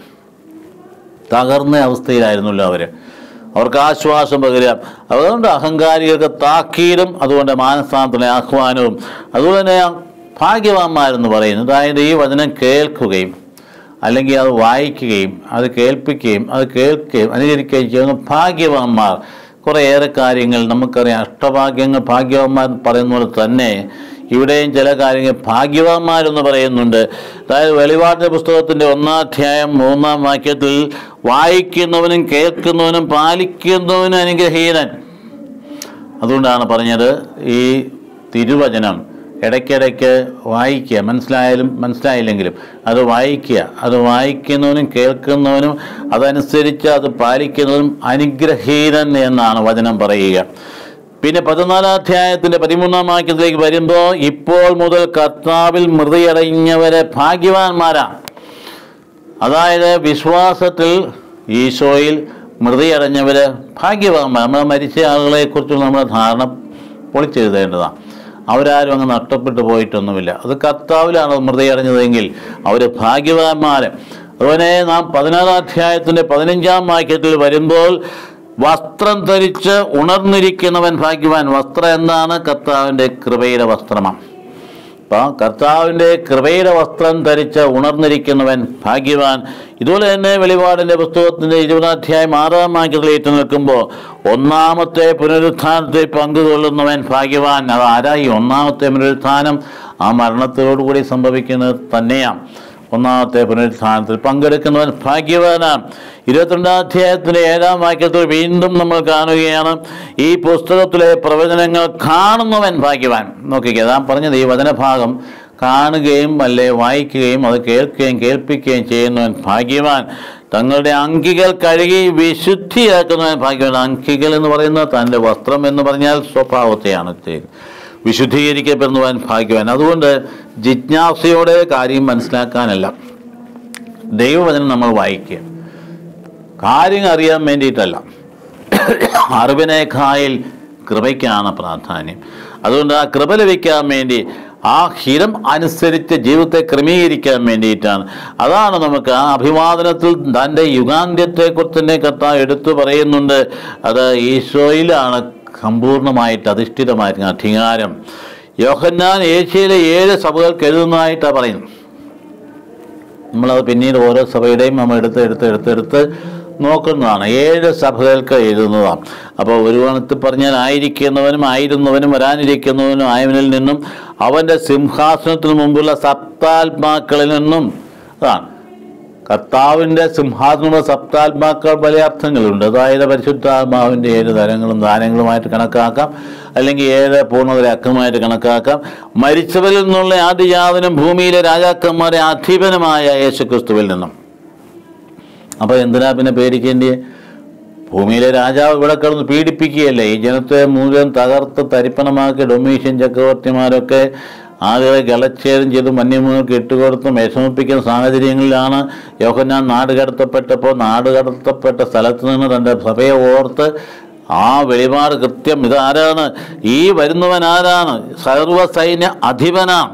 തകർന്ന അവസ്ഥയിലായിരുന്നല്ലോ അവർ, അവർക്ക് ആശ്വാസം പകരുക. അതുകൊണ്ട് അഹങ്കാരികൾക്ക് താക്കീതും അതുകൊണ്ട് മാനസാന്തര ആഹ്വാനവും. അതുപോലെ തന്നെ ഭാഗ്യവാന്മാരെന്ന് പറയുന്നു. അതായത് ഈ വചനം കേൾക്കുകയും അല്ലെങ്കിൽ അത് വായിക്കുകയും അത് കേൾപ്പിക്കുകയും അത് കേൾക്കുകയും അനുകരിക്കുകയും ചെയ്യുന്ന ഭാഗ്യവാന്മാർ. കുറേയേറെ കാര്യങ്ങൾ നമുക്കറിയാം. അഷ്ടഭാഗ്യങ്ങൾ ഭാഗ്യവാന്മാർ പറയുന്ന പോലെ തന്നെ ഇവിടെയും ചില കാര്യങ്ങൾ ഭാഗ്യവാന്മാരെന്ന് പറയുന്നുണ്ട്. അതായത് വെളിപാടിൻ്റെ പുസ്തകത്തിൻ്റെ ഒന്നാം അധ്യായം മൂന്നാം വാക്യത്തിൽ വായിക്കുന്നവനും കേൾക്കുന്നവനും പാലിക്കുന്നവനും അനുഗ്രഹീതൻ. അതുകൊണ്ടാണ് പറഞ്ഞത് ഈ തിരുവചനം ഇടയ്ക്കിടയ്ക്ക് വായിക്കുക, മനസ്സിലായാലും മനസ്സിലായില്ലെങ്കിലും അത് വായിക്കുക. അത് വായിക്കുന്നവനും കേൾക്കുന്നവനും അതനുസരിച്ച് അത് പാലിക്കുന്നവനും അനുഗ്രഹീതൻ എന്നാണ് വചനം പറയുക. പിന്നെ പതിനാലാം അധ്യായത്തിൻ്റെ പതിമൂന്നാം വാക്യത്തിലേക്ക് വരുമ്പോൾ ഇപ്പോൾ മുതൽ കർത്താവിൽ മൃതിയടഞ്ഞവരെ ഭാഗ്യവാന്മാരാണ്. അതായത് വിശ്വാസത്തിൽ ഈശോയിൽ മൃതിയടഞ്ഞവർ ഭാഗ്യവാന്മാർ. നമ്മൾ മരിച്ച ആളുകളെക്കുറിച്ചുള്ള നമ്മുടെ ധാരണ പൊളിച്ചെഴുതേണ്ടതാണ്. അവരാരും അങ്ങ് നഷ്ടപ്പെട്ടു പോയിട്ടൊന്നുമില്ല. അത് കർത്താവിലാണ് മൃതിയടഞ്ഞതെങ്കിൽ അവർ ഭാഗ്യവാന്മാർ. അതുപോലെ നാം പതിനാറാം അധ്യായത്തിൻ്റെ പതിനഞ്ചാം വാക്യത്തിൽ വരുമ്പോൾ വസ്ത്രം ധരിച്ച് ഉണർന്നിരിക്കുന്നവൻ ഭാഗ്യവാൻ. വസ്ത്രം എന്താണ്? കർത്താവിൻ്റെ കൃപയുടെ വസ്ത്രമാണ്. അപ്പം കർത്താവിൻ്റെ കൃപയുടെ വസ്ത്രം ധരിച്ച് ഉണർന്നിരിക്കുന്നവൻ ഭാഗ്യവാൻ. ഇതുപോലെ തന്നെ വെളിപാടിൻ്റെ പുസ്തകത്തിൻ്റെ ഇരുപതാം അധ്യായം ആറാം വാക്യത്തിൽ ഏറ്റു നിൽക്കുമ്പോൾ ഒന്നാമത്തെ പുനരുത്ഥാനത്തിൽ പങ്കുകൊള്ളുന്നവൻ ഭാഗ്യവാൻ. അത് ആരാ ഈ ഒന്നാമത്തെ പുനരുത്ഥാനം? ആ മരണത്തോടുകൂടി സംഭവിക്കുന്നത് തന്നെയാണ്. ഒന്നാമത്തെ പുനരുത്ഥാനത്തിൽ പങ്കെടുക്കുന്നവൻ ഭാഗ്യവാനാണ്. ഇരുപത്തിരണ്ടാം അധ്യായത്തിൻ്റെ ഏഴാം വാക്യത്തിൽ വീണ്ടും നമ്മൾ കാണുകയാണ് ഈ പുസ്തകത്തിലെ പ്രവചനങ്ങൾ കാണുന്നവൻ ഭാഗ്യവാൻ. നോക്കിക്കുക, ഞാൻ പറഞ്ഞത് ഈ വചനഭാഗം കാണുകയും അല്ലെ വായിക്കുകയും അത് കേൾക്കുകയും കേൾപ്പിക്കുകയും ചെയ്യുന്നവൻ ഭാഗ്യവാൻ. തങ്ങളുടെ അങ്കികൾ കഴുകി വിശുദ്ധിയാക്കുന്നവൻ ഭാഗ്യവാൻ. അങ്കികൾ എന്ന് പറയുന്നത് തൻ്റെ വസ്ത്രം എന്ന് പറഞ്ഞാൽ സ്വഭാവത്തെയാണ് ചെയ്യുന്നത്. വിശുദ്ധീകരിക്കപ്പെടുന്നവൻ ഭാഗ്യവാൻ. അതുകൊണ്ട് ജിജ്ഞാസയോടെ കാര്യം മനസ്സിലാക്കാനല്ല, ദൈവവചനം നമ്മൾ വായിക്കുക, കാര്യങ്ങൾ അറിയാൻ വേണ്ടിയിട്ടല്ല. അറിവിനേക്കാൾ കൃപയ്ക്കാണ് പ്രാധാന്യം. അതുകൊണ്ട് ആ കൃപ ലഭിക്കാൻ വേണ്ടി ആ ഹിതം അനുസരിച്ച് ജീവിതത്തെ ക്രമീകരിക്കാൻ വേണ്ടിയിട്ടാണ്. അതാണ് നമുക്ക് ആ അഭിവാദനത്തിൽ തൻ്റെ യുഗാന്ത്യത്തെക്കുറിച്ച് തന്നെ കർത്താവ് എടുത്തു പറയുന്നുണ്ട്. അത് ഈശോയിലാണ് സമ്പൂർണ്ണമായിട്ട് അധിഷ്ഠിതമായിരിക്കുന്ന അധികാരം. യോഹന്നാൻ ഏഷ്യയിലെ ഏഴ് സഭകൾക്ക് എഴുതുന്നതായിട്ടാണ് പറയുന്നത്. നമ്മളത് പിന്നീട് ഓരോ സഭയുടെയും നമ്മൾ എടുത്ത് എടുത്ത് എടുത്തെടുത്ത് നോക്കുന്നതാണ്. ഏഴ് സഭകൾക്ക് എഴുതുന്നതാണ്. അപ്പോൾ ഒരു വണത്തിൽ പറഞ്ഞാൽ ആയിരിക്കുന്നവനും ആയിരുന്നവനും വരാനിരിക്കുന്നവനും ആയവനിൽ നിന്നും അവൻ്റെ സിംഹാസനത്തിന് മുമ്പുള്ള സപ്താത്മാക്കളിൽ നിന്നും അതാണ്. കർത്താവിൻ്റെ സിംഹാസനമുള്ള സപ്താത്മാക്കൾ പല അർത്ഥങ്ങളുണ്ട്. അതായത് പരിശുദ്ധാത്മാവിൻ്റെ ഏഴ് തരങ്ങളും ദാനങ്ങളുമായിട്ട് കണക്കാക്കാം, അല്ലെങ്കിൽ ഏഴ് പൂർണ്ണതയുടെ അക്കമായിട്ട് കണക്കാക്കാം. മരിച്ചവരിൽ നിന്നുള്ള ആദിജാതനും ഭൂമിയിലെ രാജാക്കന്മാരെ അധിപനുമായ യേശുക്രിസ്തുവിൽ നിന്നും. അപ്പോൾ എന്തിനാ പിന്നെ പേടിക്കേണ്ടിയേ? ഭൂമിയിലെ രാജാവ് ഇവിടെ കിടന്ന് പീഡിപ്പിക്കുകയല്ലേ, ഈ ജനത്തെ മുഴുവൻ തകർത്ത് തരിപ്പണമാക്കി ഡൊമീഷ്യൻ ചക്രവർത്തിമാരൊക്കെ ആളുകളെ ഗളച്ഛേദം ചെയ്ത് വന്യമൃഗങ്ങൾക്ക് ഇട്ടുകൊടുത്തും വിഷമിപ്പിക്കുന്ന സാഹചര്യങ്ങളിലാണ് യോഹന്നാൻ നാട് കടത്തപ്പെട്ടപ്പോൾ നാട് കടത്തപ്പെട്ട സ്ഥലത്ത് നിന്ന് തൻ്റെ സഭയെ ഓർത്ത് ആ വെളിപാട് കൃത്യം ഇതാരാണ്, ഈ വരുന്നവൻ ആരാണ്, സർവ്വസൈന്യ അധിപനാണ്.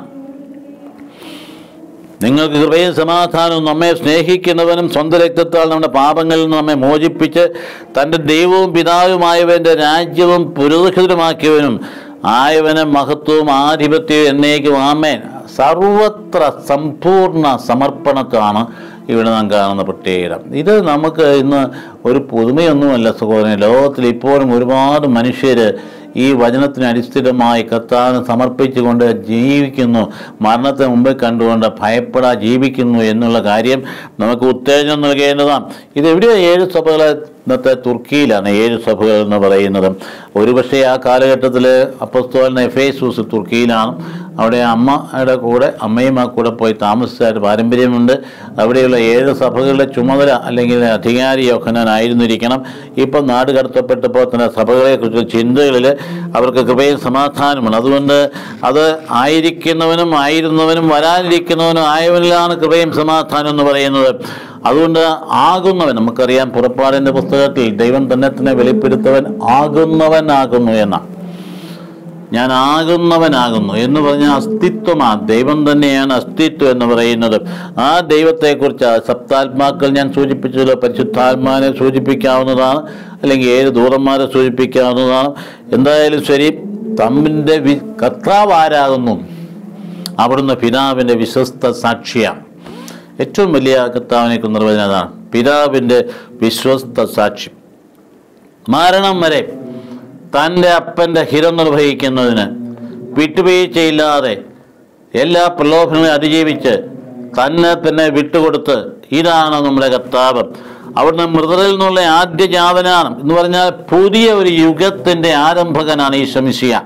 നിങ്ങൾക്ക് കൃപയും സമാധാനവും, നമ്മെ സ്നേഹിക്കുന്നവനും സ്വന്തം രക്തത്താൽ നമ്മുടെ പാപങ്ങളിൽ നിന്ന് നമ്മെ മോചിപ്പിച്ച് തൻ്റെ ദൈവവും പിതാവുമായവൻ്റെ രാജ്യവും പുരോഹിതമാക്കിയവനും ആയവന് മഹത്വവും ആധിപത്യവും എന്നേക്കും ആമേൻ. സർവത്ര സമ്പൂർണ്ണ സമർപ്പണത്താണ് ഇവിടെ നാം കാണുന്ന പ്രത്യേകത. ഇത് നമുക്ക് ഇന്ന് ഒരു പുതുമയൊന്നുമല്ല സഹോദരൻ. ലോകത്തിൽ ഇപ്പോഴും ഒരുപാട് മനുഷ്യർ ഈ വചനത്തിന് അടിസ്ഥിതമായി കർത്താവിനെ സമർപ്പിച്ചുകൊണ്ട് ജീവിക്കുന്നു, മരണത്തെ മുമ്പിൽ കണ്ടുകൊണ്ട് ഭയപ്പെടാ ജീവിക്കുന്നു എന്നുള്ള കാര്യം നമുക്ക് ഉത്തേജനം നൽകേണ്ടതാണ്. ഇതെവിടെയാണ്? ഏഴ് സഭകളെ ഇന്നത്തെ തുർക്കിയിലാണ് ഏഴ് സഭകൾ എന്ന് പറയുന്നത്. ഒരുപക്ഷെ ആ കാലഘട്ടത്തിൽ അപ്പോസ്തലൻ എഫേസൂസ് തുർക്കിയിലാണ്. അവിടെ അമ്മയുടെ കൂടെ അമ്മയും ആ കൂടെ പോയി താമസിച്ചായിട്ട് പാരമ്പര്യമുണ്ട്. അവിടെയുള്ള ഏഴ് സഭകളുടെ ചുമതല അല്ലെങ്കിൽ അധികാരി യോഹന്നാൻ ആയിരുന്നിരിക്കണം. ഇപ്പം നാട് കടത്തപ്പെട്ടപ്പോൾ തന്നെ സഭകളെക്കുറിച്ച് ചിന്തകളിൽ അവർക്ക് കൃപയും സമാധാനമാണ്. അതുകൊണ്ട് അത് ആയിരിക്കുന്നവനും ആയിരുന്നവനും വരാനിരിക്കുന്നവനും ആയവനിലാണ് കൃപയും സമാധാനം എന്ന് പറയുന്നത്. അതുകൊണ്ട് ആകുന്നവൻ, നമുക്കറിയാം പുറപ്പാടിൻ്റെ പുസ്തകത്തിൽ ദൈവം തന്നെ തന്നെ വെളിപ്പെടുത്തവൻ ആകുന്നവനാകുന്നു എന്നാണ്. ഞാൻ ആകുന്നവനാകുന്നു എന്ന് പറഞ്ഞാൽ അസ്തിത്വമാണ്. ദൈവം തന്നെയാണ് അസ്തിത്വം എന്ന് പറയുന്നത്. ആ ദൈവത്തെക്കുറിച്ച് സപ്താത്മാക്കൾ ഞാൻ സൂചിപ്പിച്ചല്ലോ, പരിശുദ്ധാത്മാവിനെ സൂചിപ്പിക്കാവുന്നതാണ്, അല്ലെങ്കിൽ ഏഴ് ദൂതന്മാരെ സൂചിപ്പിക്കാവുന്നതാണ്. എന്തായാലും ശരി, തമ്മിൻ്റെ വി കർത്താവ് ആരാകുന്നു? അവിടുന്ന് പിതാവിൻ്റെ വിശ്വസ്ത സാക്ഷിയാണ്. ഏറ്റവും വലിയ കർത്താവിനെ നിർവചനം അതാണ്, പിതാവിൻ്റെ വിശ്വസ്ത സാക്ഷി. മരണം വരെ തൻ്റെ അപ്പൻ്റെ ഹിതം നിർവഹിക്കുന്നതിന് വിട്ടുവീഴ്ചയില്ലാതെ എല്ലാ പ്രലോഭനങ്ങളെ അതിജീവിച്ച് തന്നെ തന്നെ വിട്ടുകൊടുത്ത്, ഇതാണ് നമ്മുടെ കർത്താവ്. അവിടുന്ന് മൃതരിൽ നിന്നുള്ള ആദ്യജാതനാണ് എന്ന് പറഞ്ഞാൽ പുതിയ ഒരു യുഗത്തിൻ്റെ ആരംഭകനാണ് ഈശോ മിശിഹ.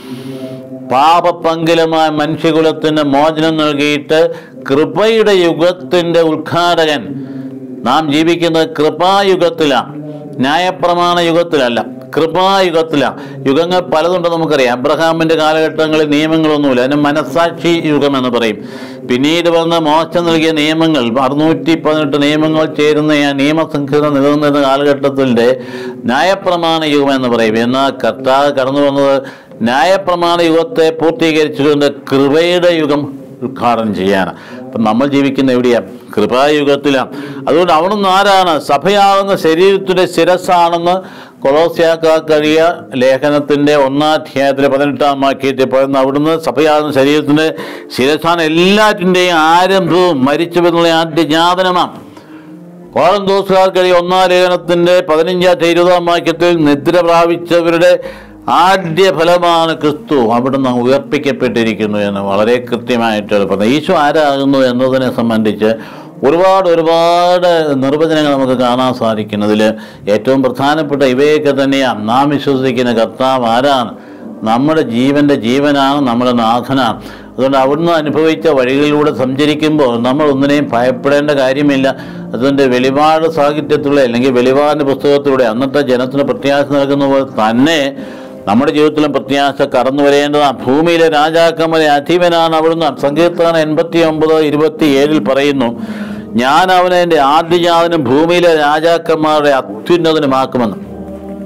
പാപപങ്കിലമായ മനുഷ്യകുലത്തിന് മോചനം നൽകിയിട്ട് കൃപയുടെ യുഗത്തിൻ്റെ ഉദ്ഘാടകൻ. നാം ജീവിക്കുന്നത് കൃപായുഗത്തിലാണ്, ന്യായപ്രമാണ യുഗത്തിലല്ല, കൃപായുഗത്തിലാണ്. യുഗങ്ങൾ പലതുണ്ട് നമുക്കറിയാം. അബ്രഹാമിൻ്റെ കാലഘട്ടങ്ങളിൽ നിയമങ്ങളൊന്നുമില്ല, അതിന് മനസാക്ഷി യുഗം എന്ന് പറയും. പിന്നീട് വന്ന മോശം നൽകിയ നിയമങ്ങൾ, അറുന്നൂറ്റി പതിനെട്ട് നിയമങ്ങൾ ചേരുന്ന ആ നിയമസംഹിത നിലനിന്നിരുന്ന കാലഘട്ടത്തിൻ്റെ ന്യായപ്രമാണ യുഗം എന്ന് പറയും. എന്നാൽ കർത്താവ് കടന്നു വന്നത് ന്യായപ്രമാണ യുഗത്തെ പൂർത്തീകരിച്ചുകൊണ്ട് കൃപയുടെ യുഗം ഉദ്ഘാടനം ചെയ്യാനാണ്. അപ്പം നമ്മൾ ജീവിക്കുന്ന എവിടെയാണ്? കൃപായുഗത്തിലാണ്. അതുകൊണ്ട് അവിടുന്ന് ആരാണ്? സഭയാകുന്ന ശരീരത്തിൻ്റെ ശിരസ്സാണെന്ന് കൊളോസ്യാക്കാർക്കറിയ ലേഖനത്തിൻ്റെ ഒന്നാം അധ്യായത്തിലെ പതിനെട്ടാം വാക്യത്തിൽ പറയുന്ന അവിടുന്ന് സഭയാകുന്ന ശരീരത്തിൻ്റെ ശിരസ്സാണ്, എല്ലാറ്റിൻ്റെയും ആരംഭവും മരിച്ചവെന്നുള്ള ആദ്യജാതനമാണ്. കോളന്തോസുകാർക്കറിയ ഒന്നാം ലേഖനത്തിൻ്റെ പതിനഞ്ചാം ഇരുപതാം വാക്യത്തിൽ നിദ്ര പ്രാപിച്ചവരുടെ ആദ്യ ഫലമാണ് ക്രിസ്തു, അവിടുന്ന് ഉയർപ്പിക്കപ്പെട്ടിരിക്കുന്നു എന്ന് വളരെ കൃത്യമായിട്ട് പറഞ്ഞു. ഈശോ ആരാകുന്നു എന്നതിനെ സംബന്ധിച്ച് ഒരുപാട് ഒരുപാട് നിർവചനങ്ങൾ നമുക്ക് കാണാൻ സാധിക്കുന്നതിൽ ഏറ്റവും പ്രധാനപ്പെട്ട ഇവയൊക്കെ തന്നെയാണ്. നാം വിശ്വസിക്കുന്ന കർത്താവ് ആരാണ്? നമ്മുടെ ജീവൻ്റെ ജീവനാണ്, നമ്മുടെ നാഥനാണ്. അതുകൊണ്ട് അവിടുന്ന് അനുഭവിച്ച വഴികളിലൂടെ സഞ്ചരിക്കുമ്പോൾ നമ്മൾ ഒന്നിനെയും ഭയപ്പെടേണ്ട കാര്യമില്ല. അതുകൊണ്ട് വെളിപാട് സാഹിത്യത്തിലൂടെ അല്ലെങ്കിൽ വെളിപാടിൻ്റെ പുസ്തകത്തിലൂടെ അന്നത്തെ ജനത്തിന് പ്രത്യാശ നൽകുന്ന പോലെ തന്നെ നമ്മുടെ ജീവിതത്തിലും പ്രത്യാശ കടന്നു വരേണ്ടതാണ്. ഭൂമിയിലെ രാജാക്കന്മാരെ അധിപനാണ് അവിടുന്ന്. സങ്കീർത്തനം എൺപത്തി ഒമ്പത് ഇരുപത്തി ഏഴിൽ പറയുന്നു, ഞാൻ അവനെ എൻ്റെ ആദ്യജാതനും ഭൂമിയിലെ രാജാക്കന്മാരുടെ അത്യുന്നതനുമാക്കുമെന്ന്.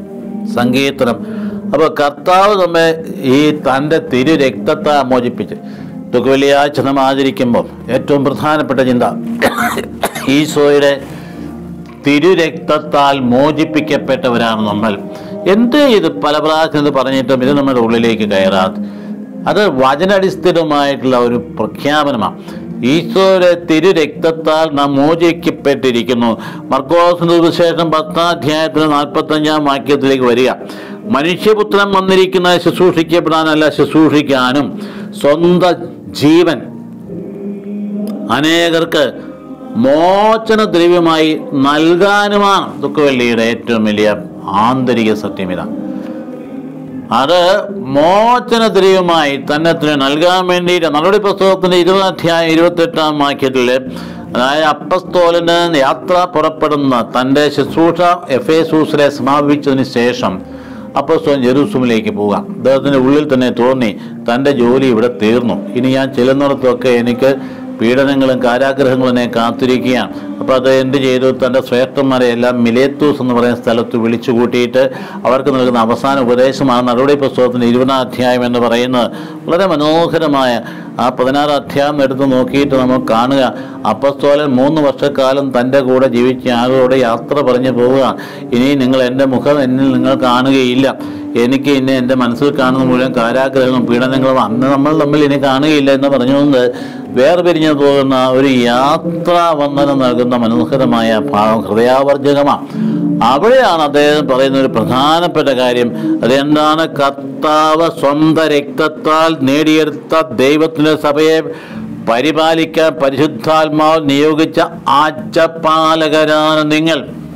സങ്കീർത്തനം. അപ്പോൾ കർത്താവ് നമ്മെ ഈ തൻ്റെ തിരു രക്തത്തെ മോചിപ്പിച്ച് ദുഃഖവെള്ളിയാഴ്ച നാം ആചരിക്കുമ്പോൾ ഏറ്റവും പ്രധാനപ്പെട്ട ചിന്ത ഈശോയുടെ തിരുരക്തത്താൽ മോചിപ്പിക്കപ്പെട്ടവരാണ് നമ്മൾ. എന്ത് ഇത് പല പ്രാവശ്യം ഇത് പറഞ്ഞിട്ടും ഇത് നമ്മുടെ ഉള്ളിലേക്ക് കയറാതെ, അത് വചനാടിസ്ഥിതമായിട്ടുള്ള ഒരു പ്രഖ്യാപനമാണ്. ഈശോയുടെ തിരുരക്തത്താൽ നാം മോചിക്കപ്പെട്ടിരിക്കുന്നു. മർക്കോസിന്റെ സുവിശേഷം പത്താം അധ്യായത്തിന് നാൽപ്പത്തഞ്ചാം വാക്യത്തിലേക്ക് വരിക. മനുഷ്യപുത്രൻ വന്നിരിക്കുന്ന ശുശ്രൂഷിക്കപ്പെടാനല്ല, ശുശ്രൂഷിക്കാനും സ്വന്തം ജീവൻ അനേകർക്ക് മോചന ദ്രവ്യമായി നൽകാനുമാണ് ദുഃഖവെള്ളിയുടെ ഏറ്റവും വലിയ ആന്തരിക സത്യം. ഇതാണ് അത് മോചന ദ്രവ്യമായി തന്നെ തന്നെ നൽകാൻ വേണ്ടിയിട്ട്. നടപടി പുസ്തകത്തിന്റെ ഇരുപതാം അധ്യായം ഇരുപത്തെട്ടാം വാക്യത്തിൽ, അതായത് അപ്പസ്തോലന് യാത്ര പുറപ്പെടുന്ന തൻ്റെ ശുശ്രൂഷ എഫേസൂസിലെ സമാപിച്ചതിന് ശേഷം അപ്പസ്തോലൻ ജെറൂസലേമിലേക്ക് പോകാം. അദ്ദേഹത്തിൻ്റെ ഉള്ളിൽ തന്നെ തോന്നി തൻ്റെ ജോലി ഇവിടെ തീർന്നു, ഇനി ഞാൻ ചെല്ലുന്നിടത്തൊക്കെ എനിക്ക് പീഡനങ്ങളും കാരാഗ്രഹങ്ങളും എന്നെ കാത്തിരിക്കുകയാണ്. അപ്പോൾ അത് എന്ത് ചെയ്തു? തൻ്റെ ശ്രേഷ്ഠന്മാരെ എല്ലാം മിലേത്തൂസ് എന്ന് പറയുന്ന സ്ഥലത്ത് വിളിച്ചു കൂട്ടിയിട്ട് അവർക്ക് നൽകുന്ന അവസാന ഉപദേശമാണ് നടപടി പുസ്തകത്തിൻ്റെ ഇരുപതാം അധ്യായം എന്ന് പറയുന്നത്. വളരെ മനോഹരമായ ആ പതിനാറ് അധ്യായം എടുത്ത് നോക്കിയിട്ട് നമ്മൾ കാണുക, അപ്പസ്തോലൻ മൂന്ന് വർഷക്കാലം തൻ്റെ കൂടെ ജീവിച്ച ആളോട് യാത്ര പറഞ്ഞു പോവുക. ഇനി നിങ്ങൾ എൻ്റെ മുഖം എന്നിൽ നിങ്ങൾ കാണുകയില്ല, എനിക്ക് ഇനി എൻ്റെ മനസ്സിൽ കാണുന്ന മുഴുവൻ കാരാഗ്രഹങ്ങളും പീഡനങ്ങളും അന്ന് നമ്മൾ തമ്മിൽ ഇനി കാണുകയില്ല എന്ന് പറഞ്ഞുകൊണ്ട് വേർപിരിഞ്ഞു പോകുന്ന ഒരു യാത്രാ വന്ദനം നൽകുന്ന മനോഹരമായ ഭാവം ഹൃദയാവർജകമാണ്. അവിടെയാണ് അദ്ദേഹം പറയുന്ന ഒരു പ്രധാനപ്പെട്ട കാര്യം. അതെന്താണ്? കർത്താവ് സ്വന്തം രക്തത്താൽ നേടിയെടുത്ത ദൈവത്തിൻ്റെ സഭയെ പരിപാലിക്കാൻ പരിശുദ്ധാത്മാവ് നിയോഗിച്ച ആജ്ഞപാലകരാണ് നിങ്ങൾ.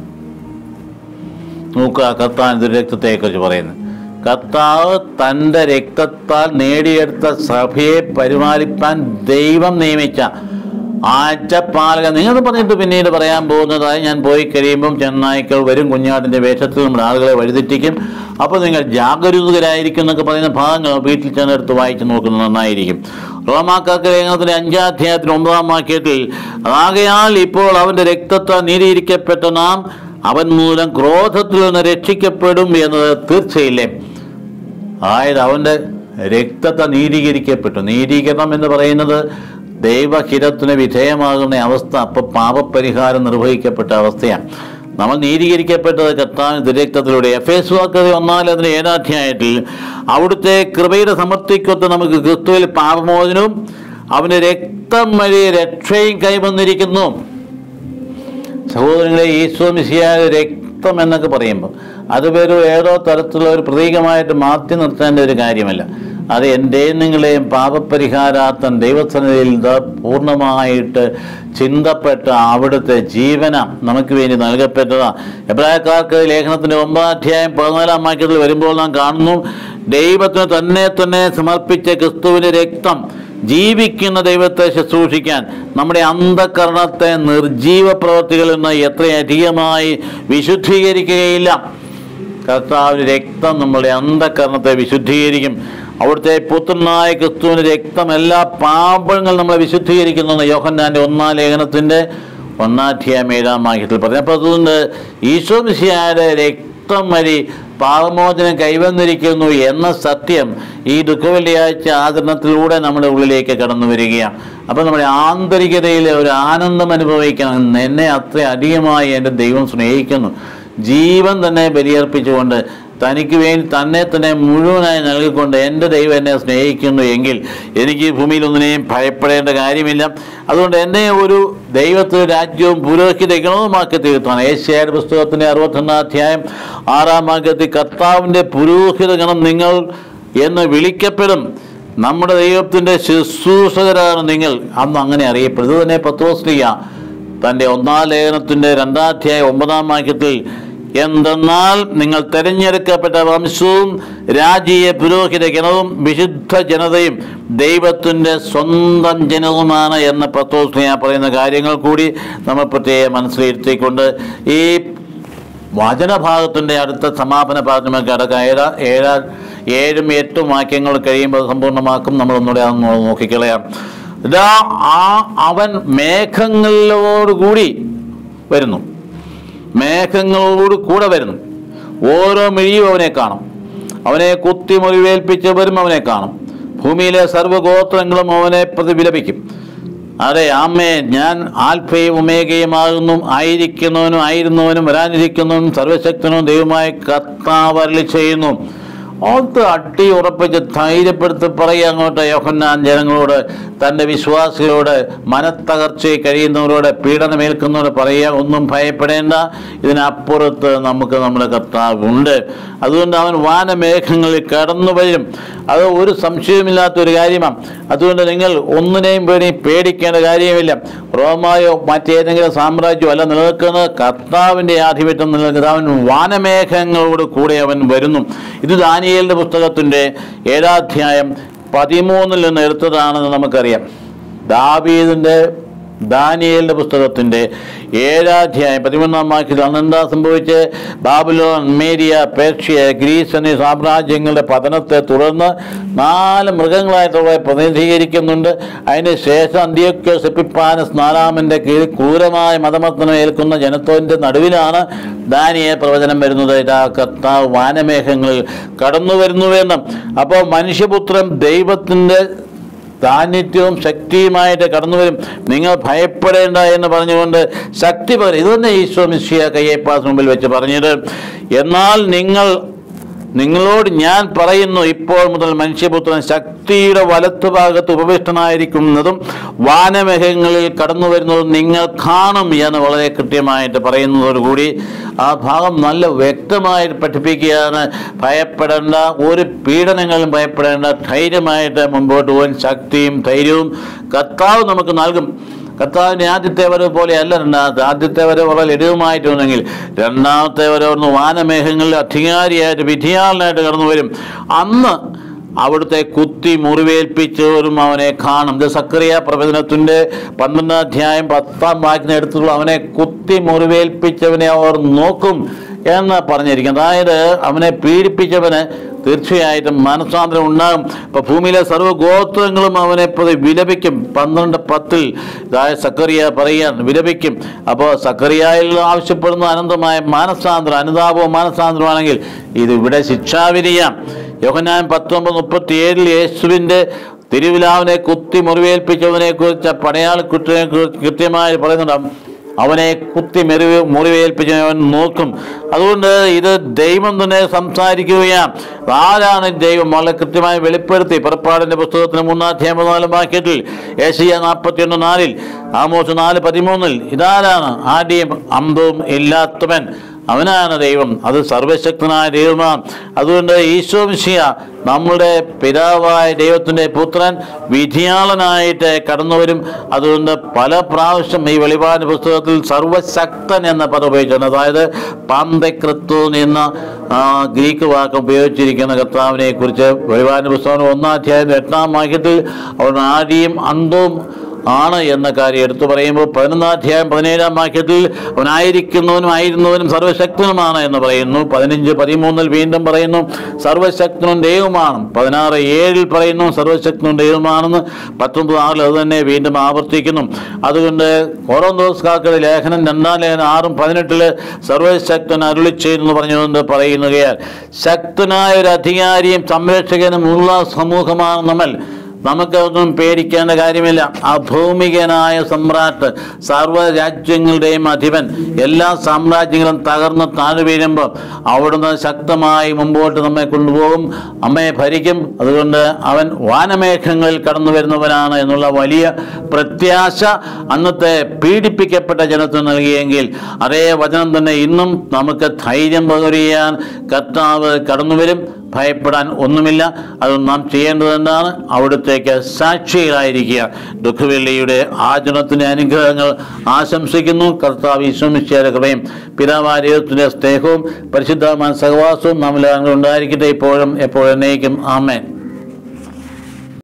നോക്കുക, കർത്താവിൻ്റെ രക്തത്തെക്കുറിച്ച് പറയുന്നത്. കർത്താവ് തൻ്റെ രക്തത്താൽ നേടിയെടുത്ത സഭയെ പരിപാലിപ്പാൻ ദൈവം നിയമിച്ച ആജ്ഞപാലകൻ. നിങ്ങൾ പറഞ്ഞിട്ട് പിന്നീട് പറയാൻ പോകുന്നതായി, ഞാൻ പോയി കഴിയുമ്പം ചെന്നായ്ക്കൾ വരും, കുഞ്ഞാടിൻ്റെ വേഷത്തിൽ നമ്മുടെ ആളുകളെ വഴിതെറ്റിക്കും, അപ്പോൾ നിങ്ങൾ ജാഗരൂകരായിരിക്കും എന്നൊക്കെ പറയുന്ന ഭാഗങ്ങൾ വീട്ടിൽ ചെന്നെടുത്ത് വായിച്ച് നോക്കുന്നത് നന്നായിരിക്കും. റോമാക്കാർക്ക് ലേഖനത്തിൻ്റെ അഞ്ചാം അധ്യായത്തിന് ഒമ്പതാം വാക്യത്തിൽ, ആകയാൽ ഇപ്പോൾ അവൻ്റെ രക്തത്താൽ നീതിയിരിക്കപ്പെട്ട നാം അവൻ മൂലം ക്രോധത്തിൽ നിന്ന് രക്ഷിക്കപ്പെടും എന്നത് തീർച്ചയില്ലേ. അതായത് അവൻ്റെ രക്തത്തെ നീതീകരിക്കപ്പെട്ടു. നീതീകരണം എന്ന് പറയുന്നത് ദൈവഹിതത്തിന് വിധേയമാകുന്ന അവസ്ഥ. അപ്പോൾ പാപപരിഹാരം നിർവഹിക്കപ്പെട്ട അവസ്ഥയാണ്. നമ്മൾ നീതീകരിക്കപ്പെട്ടത് കർത്താവിന്റെ തിരുരക്തത്തിലൂടെ. എഫേസ്യർ ഒന്നാം അതിന് ഏഴാം അധ്യായത്തിൽ, അവിടുത്തെ കൃപയുടെ സമൃദ്ധിക്കൊത്ത് നമുക്ക് ക്രിസ്തുവിൽ പാപമോചനവും അവൻ്റെ രക്തം വഴി രക്ഷയും കൈവന്നിരിക്കുന്നു. സഹോദരങ്ങളെ, ഈശോ മിശിഹായുടെ രക്തം എന്നൊക്കെ പറയുമ്പോൾ അത് വെറും ഏതോ തരത്തിലുള്ള ഒരു പ്രതീകമായിട്ട് മാറ്റി നിർത്തേണ്ട ഒരു കാര്യമല്ല. അത് എൻ്റെയും നിങ്ങളെയും പാപപരിഹാരാർത്ഥം ദൈവസന്നിധിയിൽ പൂർണ്ണമായിട്ട് ചിന്തപ്പെട്ട അവിടുത്തെ ജീവന നമുക്ക് വേണ്ടി നൽകപ്പെട്ടതാണ്. എബ്രായക്കാർക്ക് ലേഖനത്തിൻ്റെ ഒമ്പതാം അധ്യായം പതിനാലാം വാക്യത്തിൽ വരുമ്പോൾ നാം കാണുന്നു, ദൈവത്തിന് തന്നെ തന്നെ സമർപ്പിച്ച ക്രിസ്തുവിൻ്റെ രക്തം ജീവിക്കുന്ന ദൈവത്തെ ശുശ്രൂഷിക്കാൻ നമ്മുടെ അന്ധകരണത്തെ നിർജീവ പ്രവൃത്തികളിൽ നിന്ന് എത്രയധികമായി വിശുദ്ധീകരിക്കുകയില്ല. കർത്താവിൻ്റെ രക്തം നമ്മുടെ അന്ധകരണത്തെ വിശുദ്ധീകരിക്കും. അവിടുത്തെ പുത്രനായ ക്രിസ്തുവിൻ്റെ രക്തം എല്ലാ പാപങ്ങളും നമ്മളെ വിശുദ്ധീകരിക്കുന്നു. യോഹന്നാൻ്റെ ഒന്നാം ലേഖനത്തിൻ്റെ ഒന്നാം അധ്യായം ഏഴാം വാക്യത്തിൽ പറഞ്ഞു. അപ്പോൾ അതുകൊണ്ട് ഈശോ മിശിഹായുടെ രക്തം വഴി പാപമോചനം കൈവന്നിരിക്കുന്നു എന്ന സത്യം ഈ ദുഃഖവെള്ളിയാഴ്ച ആചരണത്തിലൂടെ നമ്മുടെ ഉള്ളിലേക്ക് കടന്നു വരികയാണ്. അപ്പോൾ നമ്മുടെ ആന്തരികതയിൽ ഒരു ആനന്ദം അനുഭവിക്കണം. എന്നെ അത്ര അധികമായി എൻ്റെ ദൈവം സ്നേഹിക്കുന്നു. ജീവൻ തന്നെ ബലിയർപ്പിച്ചുകൊണ്ട് തനിക്ക് വേണ്ടി തന്നെ തന്നെ മുഴുവനായി നൽകിക്കൊണ്ട് എൻ്റെ ദൈവം എന്നെ സ്നേഹിക്കുന്നു എങ്കിൽ എനിക്ക് ഭൂമിയിൽ ഒന്നിനെയും ഭയപ്പെടേണ്ട കാര്യമില്ല. അതുകൊണ്ട് എന്നെ ഒരു ദൈവത്തിൻ്റെ രാജ്യവും പുരോഹിത ഗണവുമാക്കി തീർത്താണ്. ഏശയ്യായുടെ പുസ്തകത്തിൻ്റെ അറുപത്തൊന്നാം അധ്യായം ആറാം വാക്യത്തിൽ, കർത്താവിൻ്റെ പുരോഹിത ഗണം നിങ്ങൾ എന്ന് വിളിക്കപ്പെടും, നമ്മുടെ ദൈവത്തിൻ്റെ ശുശ്രൂഷകരാണ് നിങ്ങൾ. അന്ന് അങ്ങനെ അറിയപ്പെടും. ഇത് തന്നെ പത്രോസ്ലീഹ തൻ്റെ ഒന്നാം ലേഖനത്തിൻ്റെ രണ്ടാം അധ്യായം ഒമ്പതാം വാക്യത്തിൽ, എന്തെന്നാൽ നിങ്ങൾ തെരഞ്ഞെടുക്കപ്പെട്ട വംശവും രാജീയ പുരോഹിത ഗണവും വിശുദ്ധ ജനതയും ദൈവത്തിൻ്റെ സ്വന്തം ജനവുമാണ് എന്ന പത്രോസ്ലീഹ പറയുന്ന കാര്യങ്ങൾ കൂടി നമ്മൾ പ്രത്യേകം മനസ്സിലിരുത്തിക്കൊണ്ട് ഈ വചനഭാഗത്തിൻ്റെ അടുത്ത സമാപന ഭാഗത്തുമൊക്കെ അടക്കം ഏഴാ ഏഴാ ഏഴും എട്ടും വാക്യങ്ങൾ കഴിയുമ്പോൾ സമ്പൂർണ്ണമാക്കും. നമ്മളൊന്നുകൂടെ അതൊന്ന് നോക്കിക്കളയാം. ഇതാ ആ അവൻ മേഘങ്ങളോടുകൂടി വരുന്നു, മേഘങ്ങളോട് കൂടെ വരുന്നു, ഓരോ മിഴിയും അവനെ കാണും. അവനെ കുത്തി മുറിവേൽപ്പിച്ചവരും അവനെ കാണും. ഭൂമിയിലെ സർവ്വഗോത്രങ്ങളും അവനെ പ്രതി വിലപിക്കും. അതെ, ആമേ, ഞാൻ ആൽഫയും ഒമേഗയുമാകുന്നു, ആയിരിക്കുന്നവനും ആയിരുന്നവനും വരാനിരിക്കുന്നവനും സർവശക്തനും ദൈവമായ കർത്താവ് അരുളി ചെയ്യുന്നു. ഓർത്ത് അട്ടി ഉറപ്പിച്ച് ധൈര്യപ്പെടുത്തി പറയുക അങ്ങോട്ട് യോഹന്നാൻ ജനങ്ങളോട്, തൻ്റെ വിശ്വാസികളോട്, മനത്തകർച്ചയിൽ കഴിയുന്നവരോട്, പീഡനമേൽക്കുന്നവരോട് പറയുക, ഒന്നും ഭയപ്പെടേണ്ട, ഇതിനപ്പുറത്ത് നമുക്ക് നമ്മുടെ കർത്താവുണ്ട്. അതുകൊണ്ട് അവൻ വാനമേഘങ്ങളിൽ കടന്നു വരും. അത് ഒരു സംശയമില്ലാത്തൊരു കാര്യമാണ്. അതുകൊണ്ട് നിങ്ങൾ ഒന്നിനെയും പേടി പേടിക്കേണ്ട കാര്യമില്ല. റോമായോ മറ്റേതെങ്കിലും സാമ്രാജ്യമോ അല്ല നിലനിൽക്കുന്നത്, കർത്താവിൻ്റെ ആധിപത്യം നിലനിൽക്കുന്നത്. അവൻ വാനമേഘങ്ങളോട് കൂടെ അവൻ വരുന്നു. ഇത് ദാനിയേലിൻ്റെ പുസ്തകത്തിൻ്റെ ഏഴാധ്യായം പതിമൂന്നിൽ നിന്ന് എടുത്തതാണെന്ന് നമുക്കറിയാം. ദാവീദിൻ്റെ ദാനിയേലിൻ്റെ പുസ്തകത്തിൻ്റെ ഏഴാധ്യായം പതിമൂന്നാം വാക്യത്തിൽ അന്നെന്താ സംഭവിച്ച്, ബാബിലോൺ, മേരിയ, പേർഷ്യ, ഗ്രീസ് എന്നീ സാമ്രാജ്യങ്ങളുടെ പതനത്തെ തുടർന്ന് നാല് മൃഗങ്ങളായിട്ടുള്ള പ്രതിനിധീകരിക്കുന്നുണ്ട്. അതിന് ശേഷം അന്ത്യോക്യോസ് എപ്പിഫാനസ് നാലാമൻ്റെ കീഴിൽ ക്രൂരമായ മതമർദ്ദനം ഏൽക്കുന്ന ജനത്തോൻ്റെ നടുവിലാണ് ദാനിയേൽ പ്രവചനം വരുന്നത്. ഇതാ കർത്താവ് വാനമേഘങ്ങളിൽ കടന്നു വരുന്നുവെന്നും, അപ്പോൾ മനുഷ്യപുത്രൻ ദൈവത്തിൻ്റെ സാന്നിധ്യവും ശക്തിയുമായിട്ട് കടന്നു വരും, നിങ്ങൾ ഭയപ്പെടേണ്ട എന്ന് പറഞ്ഞുകൊണ്ട് ശക്തി പകരും. ഇതുതന്നെ ഈശോ മിശിഹാ കയ്യപ്പാസ് മുമ്പിൽ വെച്ച് പറഞ്ഞത്. എന്നാൽ നിങ്ങൾ നിങ്ങളോട് ഞാൻ പറയുന്നു, ഇപ്പോൾ മുതൽ മനുഷ്യപുത്രൻ ശക്തിയുടെ വലത്തുഭാഗത്ത് ഉപവിഷ്ടനായിരിക്കുന്നതും വാനമേഘങ്ങളിൽ കടന്നു വരുന്നതും നിങ്ങൾ കാണും എന്ന് വളരെ കൃത്യമായിട്ട് പറയുന്നതോടുകൂടി ആ ഭാഗം നല്ല വ്യക്തമായിട്ട് പഠിപ്പിക്കുകയാണ്. ഭയപ്പെടേണ്ട, ഒരു പീഡനങ്ങളും ഭയപ്പെടേണ്ട, ധൈര്യമായിട്ട് മുമ്പോട്ട് പോകാൻ ശക്തിയും ധൈര്യവും കർത്താവ് നമുക്ക് നൽകും. കർത്താവിൻ്റെ ആദ്യത്തെ വരവ് പോലെയല്ല രണ്ടാമത്തെ. ആദ്യത്തെ വരവ് വളരെ ലളിതമായിട്ടുണ്ടെങ്കിൽ രണ്ടാമത്തെ വരവ് വാനമേഘങ്ങളിൽ അധികാരിയായിട്ട് വിധിയാളനായിട്ട് കടന്നു വരും. അന്ന് അവിടുത്തെ കുത്തി മുറിവേൽപ്പിച്ചവരും അവനെ കാണും. ഇത് സക്കറിയ പ്രവചനത്തിൻ്റെ പന്ത്രണ്ടാം അധ്യായം പത്താം വാക്യം എടുത്തുള്ള അവനെ കുത്തി മുറിവേൽപ്പിച്ചവനെ അവർ നോക്കും എന്ന് പറഞ്ഞിരിക്കുന്നത്. അതായത് അവനെ പീഡിപ്പിച്ചവന് തീർച്ചയായിട്ടും മനസ്സാന്തരം ഉണ്ടാകും. ഇപ്പോൾ ഭൂമിയിലെ സർവ്വഗോത്രങ്ങളും അവനെ പ്രതി വിലപിക്കും. പന്ത്രണ്ട് പത്തിൽ അതായത് സക്കറിയ പറയാൻ വിലപിക്കും. അപ്പോൾ സക്കറിയയിൽ ആവശ്യപ്പെടുന്ന അനന്തമായ മാനസാന്തരം, അനുതാപവും മാനസാന്തരമാണെങ്കിൽ ഇത് ഇവിടെ ശിക്ഷാവിധിയാണ്. യോഹന്നാൻ പത്തൊമ്പത് മുപ്പത്തി ഏഴിൽ യേശുവിൻ്റെ തിരുവിലാവിനെ കുത്തി മുറിവേൽപ്പിച്ചവനെ കുറിച്ച് പടയാളി കുറ്റ കൃത്യമായി പറയുന്നുണ്ടാവും. അവനെ കുത്തി മെറിവ് മുറിവേൽപ്പിച്ചവൻ നോക്കും. അതുകൊണ്ട് ഇത് ദൈവം തന്നെ സംസാരിക്കുകയാണ്. ആരാണ് ദൈവം വളരെ കൃത്യമായി വെളിപ്പെടുത്തി. പുറപ്പാടിൻ്റെ പുസ്തകത്തിന് മൂന്നാം അധ്യായം പതിനാലാം വാക്യത്തിൽ, ഏശയ്യ നാൽപ്പത്തി ഒന്ന് നാലിൽ, ആമോസ് നാല് പതിമൂന്നിൽ ഇതാരാണ്? ആദ്യം അന്തവും ഇല്ലാത്തവൻ, അവനാണ് ദൈവം. അത് സർവശക്തനായ ദൈവമാണ്. അതുകൊണ്ട് ഈശോ മിശിഹാ നമ്മുടെ പിതാവായ ദൈവത്തിൻ്റെ പുത്രൻ വിധിയാളനായിട്ട് കടന്നു വരും. അതുകൊണ്ട് പല പ്രാവശ്യം ഈ വെളിപാട് പുസ്തകത്തിൽ സർവശക്തൻ എന്ന പദം ഉപയോഗിച്ചിട്ടുണ്ട്. അതായത് പാന്തക്രിസ്തൂൻ എന്ന ഗ്രീക്ക് വാക്ക് ഉപയോഗിച്ചിരിക്കുന്ന കർത്താവിനെ കുറിച്ച് വെളിപാട് പുസ്തകം ഒന്നാം അധ്യായം എട്ടാം വാക്യത്തിൽ അവൻ ആദിയും അന്തവും ആണ് എന്ന കാര്യം എടുത്തു പറയുമ്പോൾ പതിനൊന്നാം അധ്യായം പതിനേഴാം വാക്യത്തിൽ അവനായിരിക്കുന്നവനും ആയിരുന്നവനും സർവശക്തനുമാണ് എന്ന് പറയുന്നു. പതിനഞ്ച് പതിമൂന്നിൽ വീണ്ടും പറയുന്നു സർവശക്തനും ദൈവമാണ്. പതിനാറ് ഏഴിൽ പറയുന്നു സർവശക്തനും ദൈവമാണെന്ന്. പത്തൊമ്പത് ആറിൽ അത് തന്നെ വീണ്ടും ആവർത്തിക്കുന്നു. അതുകൊണ്ട് കൊറിന്തോസ്യർക്കുള്ള ലേഖനം രണ്ടാം ലേഖനം ആറും പതിനെട്ടില് സർവശക്തൻ അരുളി ചെയ്യുന്നു പറഞ്ഞുകൊണ്ട് പറയുകയാൽ ശക്തനായ ഒരു അധികാരിയും സംരക്ഷകനും ഉള്ള സമൂഹമാണ് നമ്മൾ. നമുക്കൊന്നും പേടിക്കേണ്ട കാര്യമില്ല. അഭൗമികനായ സമ്രാട്ട്, സർവ്വരാജ്യങ്ങളുടെയും അധിപൻ, എല്ലാ സാമ്രാജ്യങ്ങളും തകർന്ന് താഴെ വീഴുമ്പോൾ അവിടുന്ന് ശക്തമായി മുമ്പോട്ട് നമ്മെ കൊണ്ടുപോകും, നമ്മെ ഭരിക്കും. അതുകൊണ്ട് അവൻ വാനമേഘങ്ങളിൽ കടന്നു വരുന്നവനാണ് എന്നുള്ള വലിയ പ്രത്യാശ അന്നത്തെ പീഡിപ്പിക്കപ്പെട്ട ജനത്തിന് നൽകിയെങ്കിൽ അതേ വചനം തന്നെ ഇന്നും നമുക്ക് ധൈര്യം പകരുവാൻ കർത്താവ് കടന്നു വരും. ഭയപ്പെടാൻ ഒന്നുമില്ല. അത് നാം ചെയ്യേണ്ടത് എന്താണ്? അവിടുത്തേക്ക് സാക്ഷികളായിരിക്കുക. ദുഃഖവെള്ളിയുടെ ആചരണത്തിൻ്റെ അനുഗ്രഹങ്ങൾ ആശംസിക്കുന്നു. കർത്താവ് ഈശോ മിശിഹായുടെ കൃപയും പിതാവായ ദൈവത്തിൻ്റെ സ്നേഹവും പരിശുദ്ധമായ സഹവാസവും നമ്മിൽ ഉണ്ടായിരിക്കട്ടെ, ഇപ്പോഴും എപ്പോഴും എന്നേക്കും. ആമേൻ.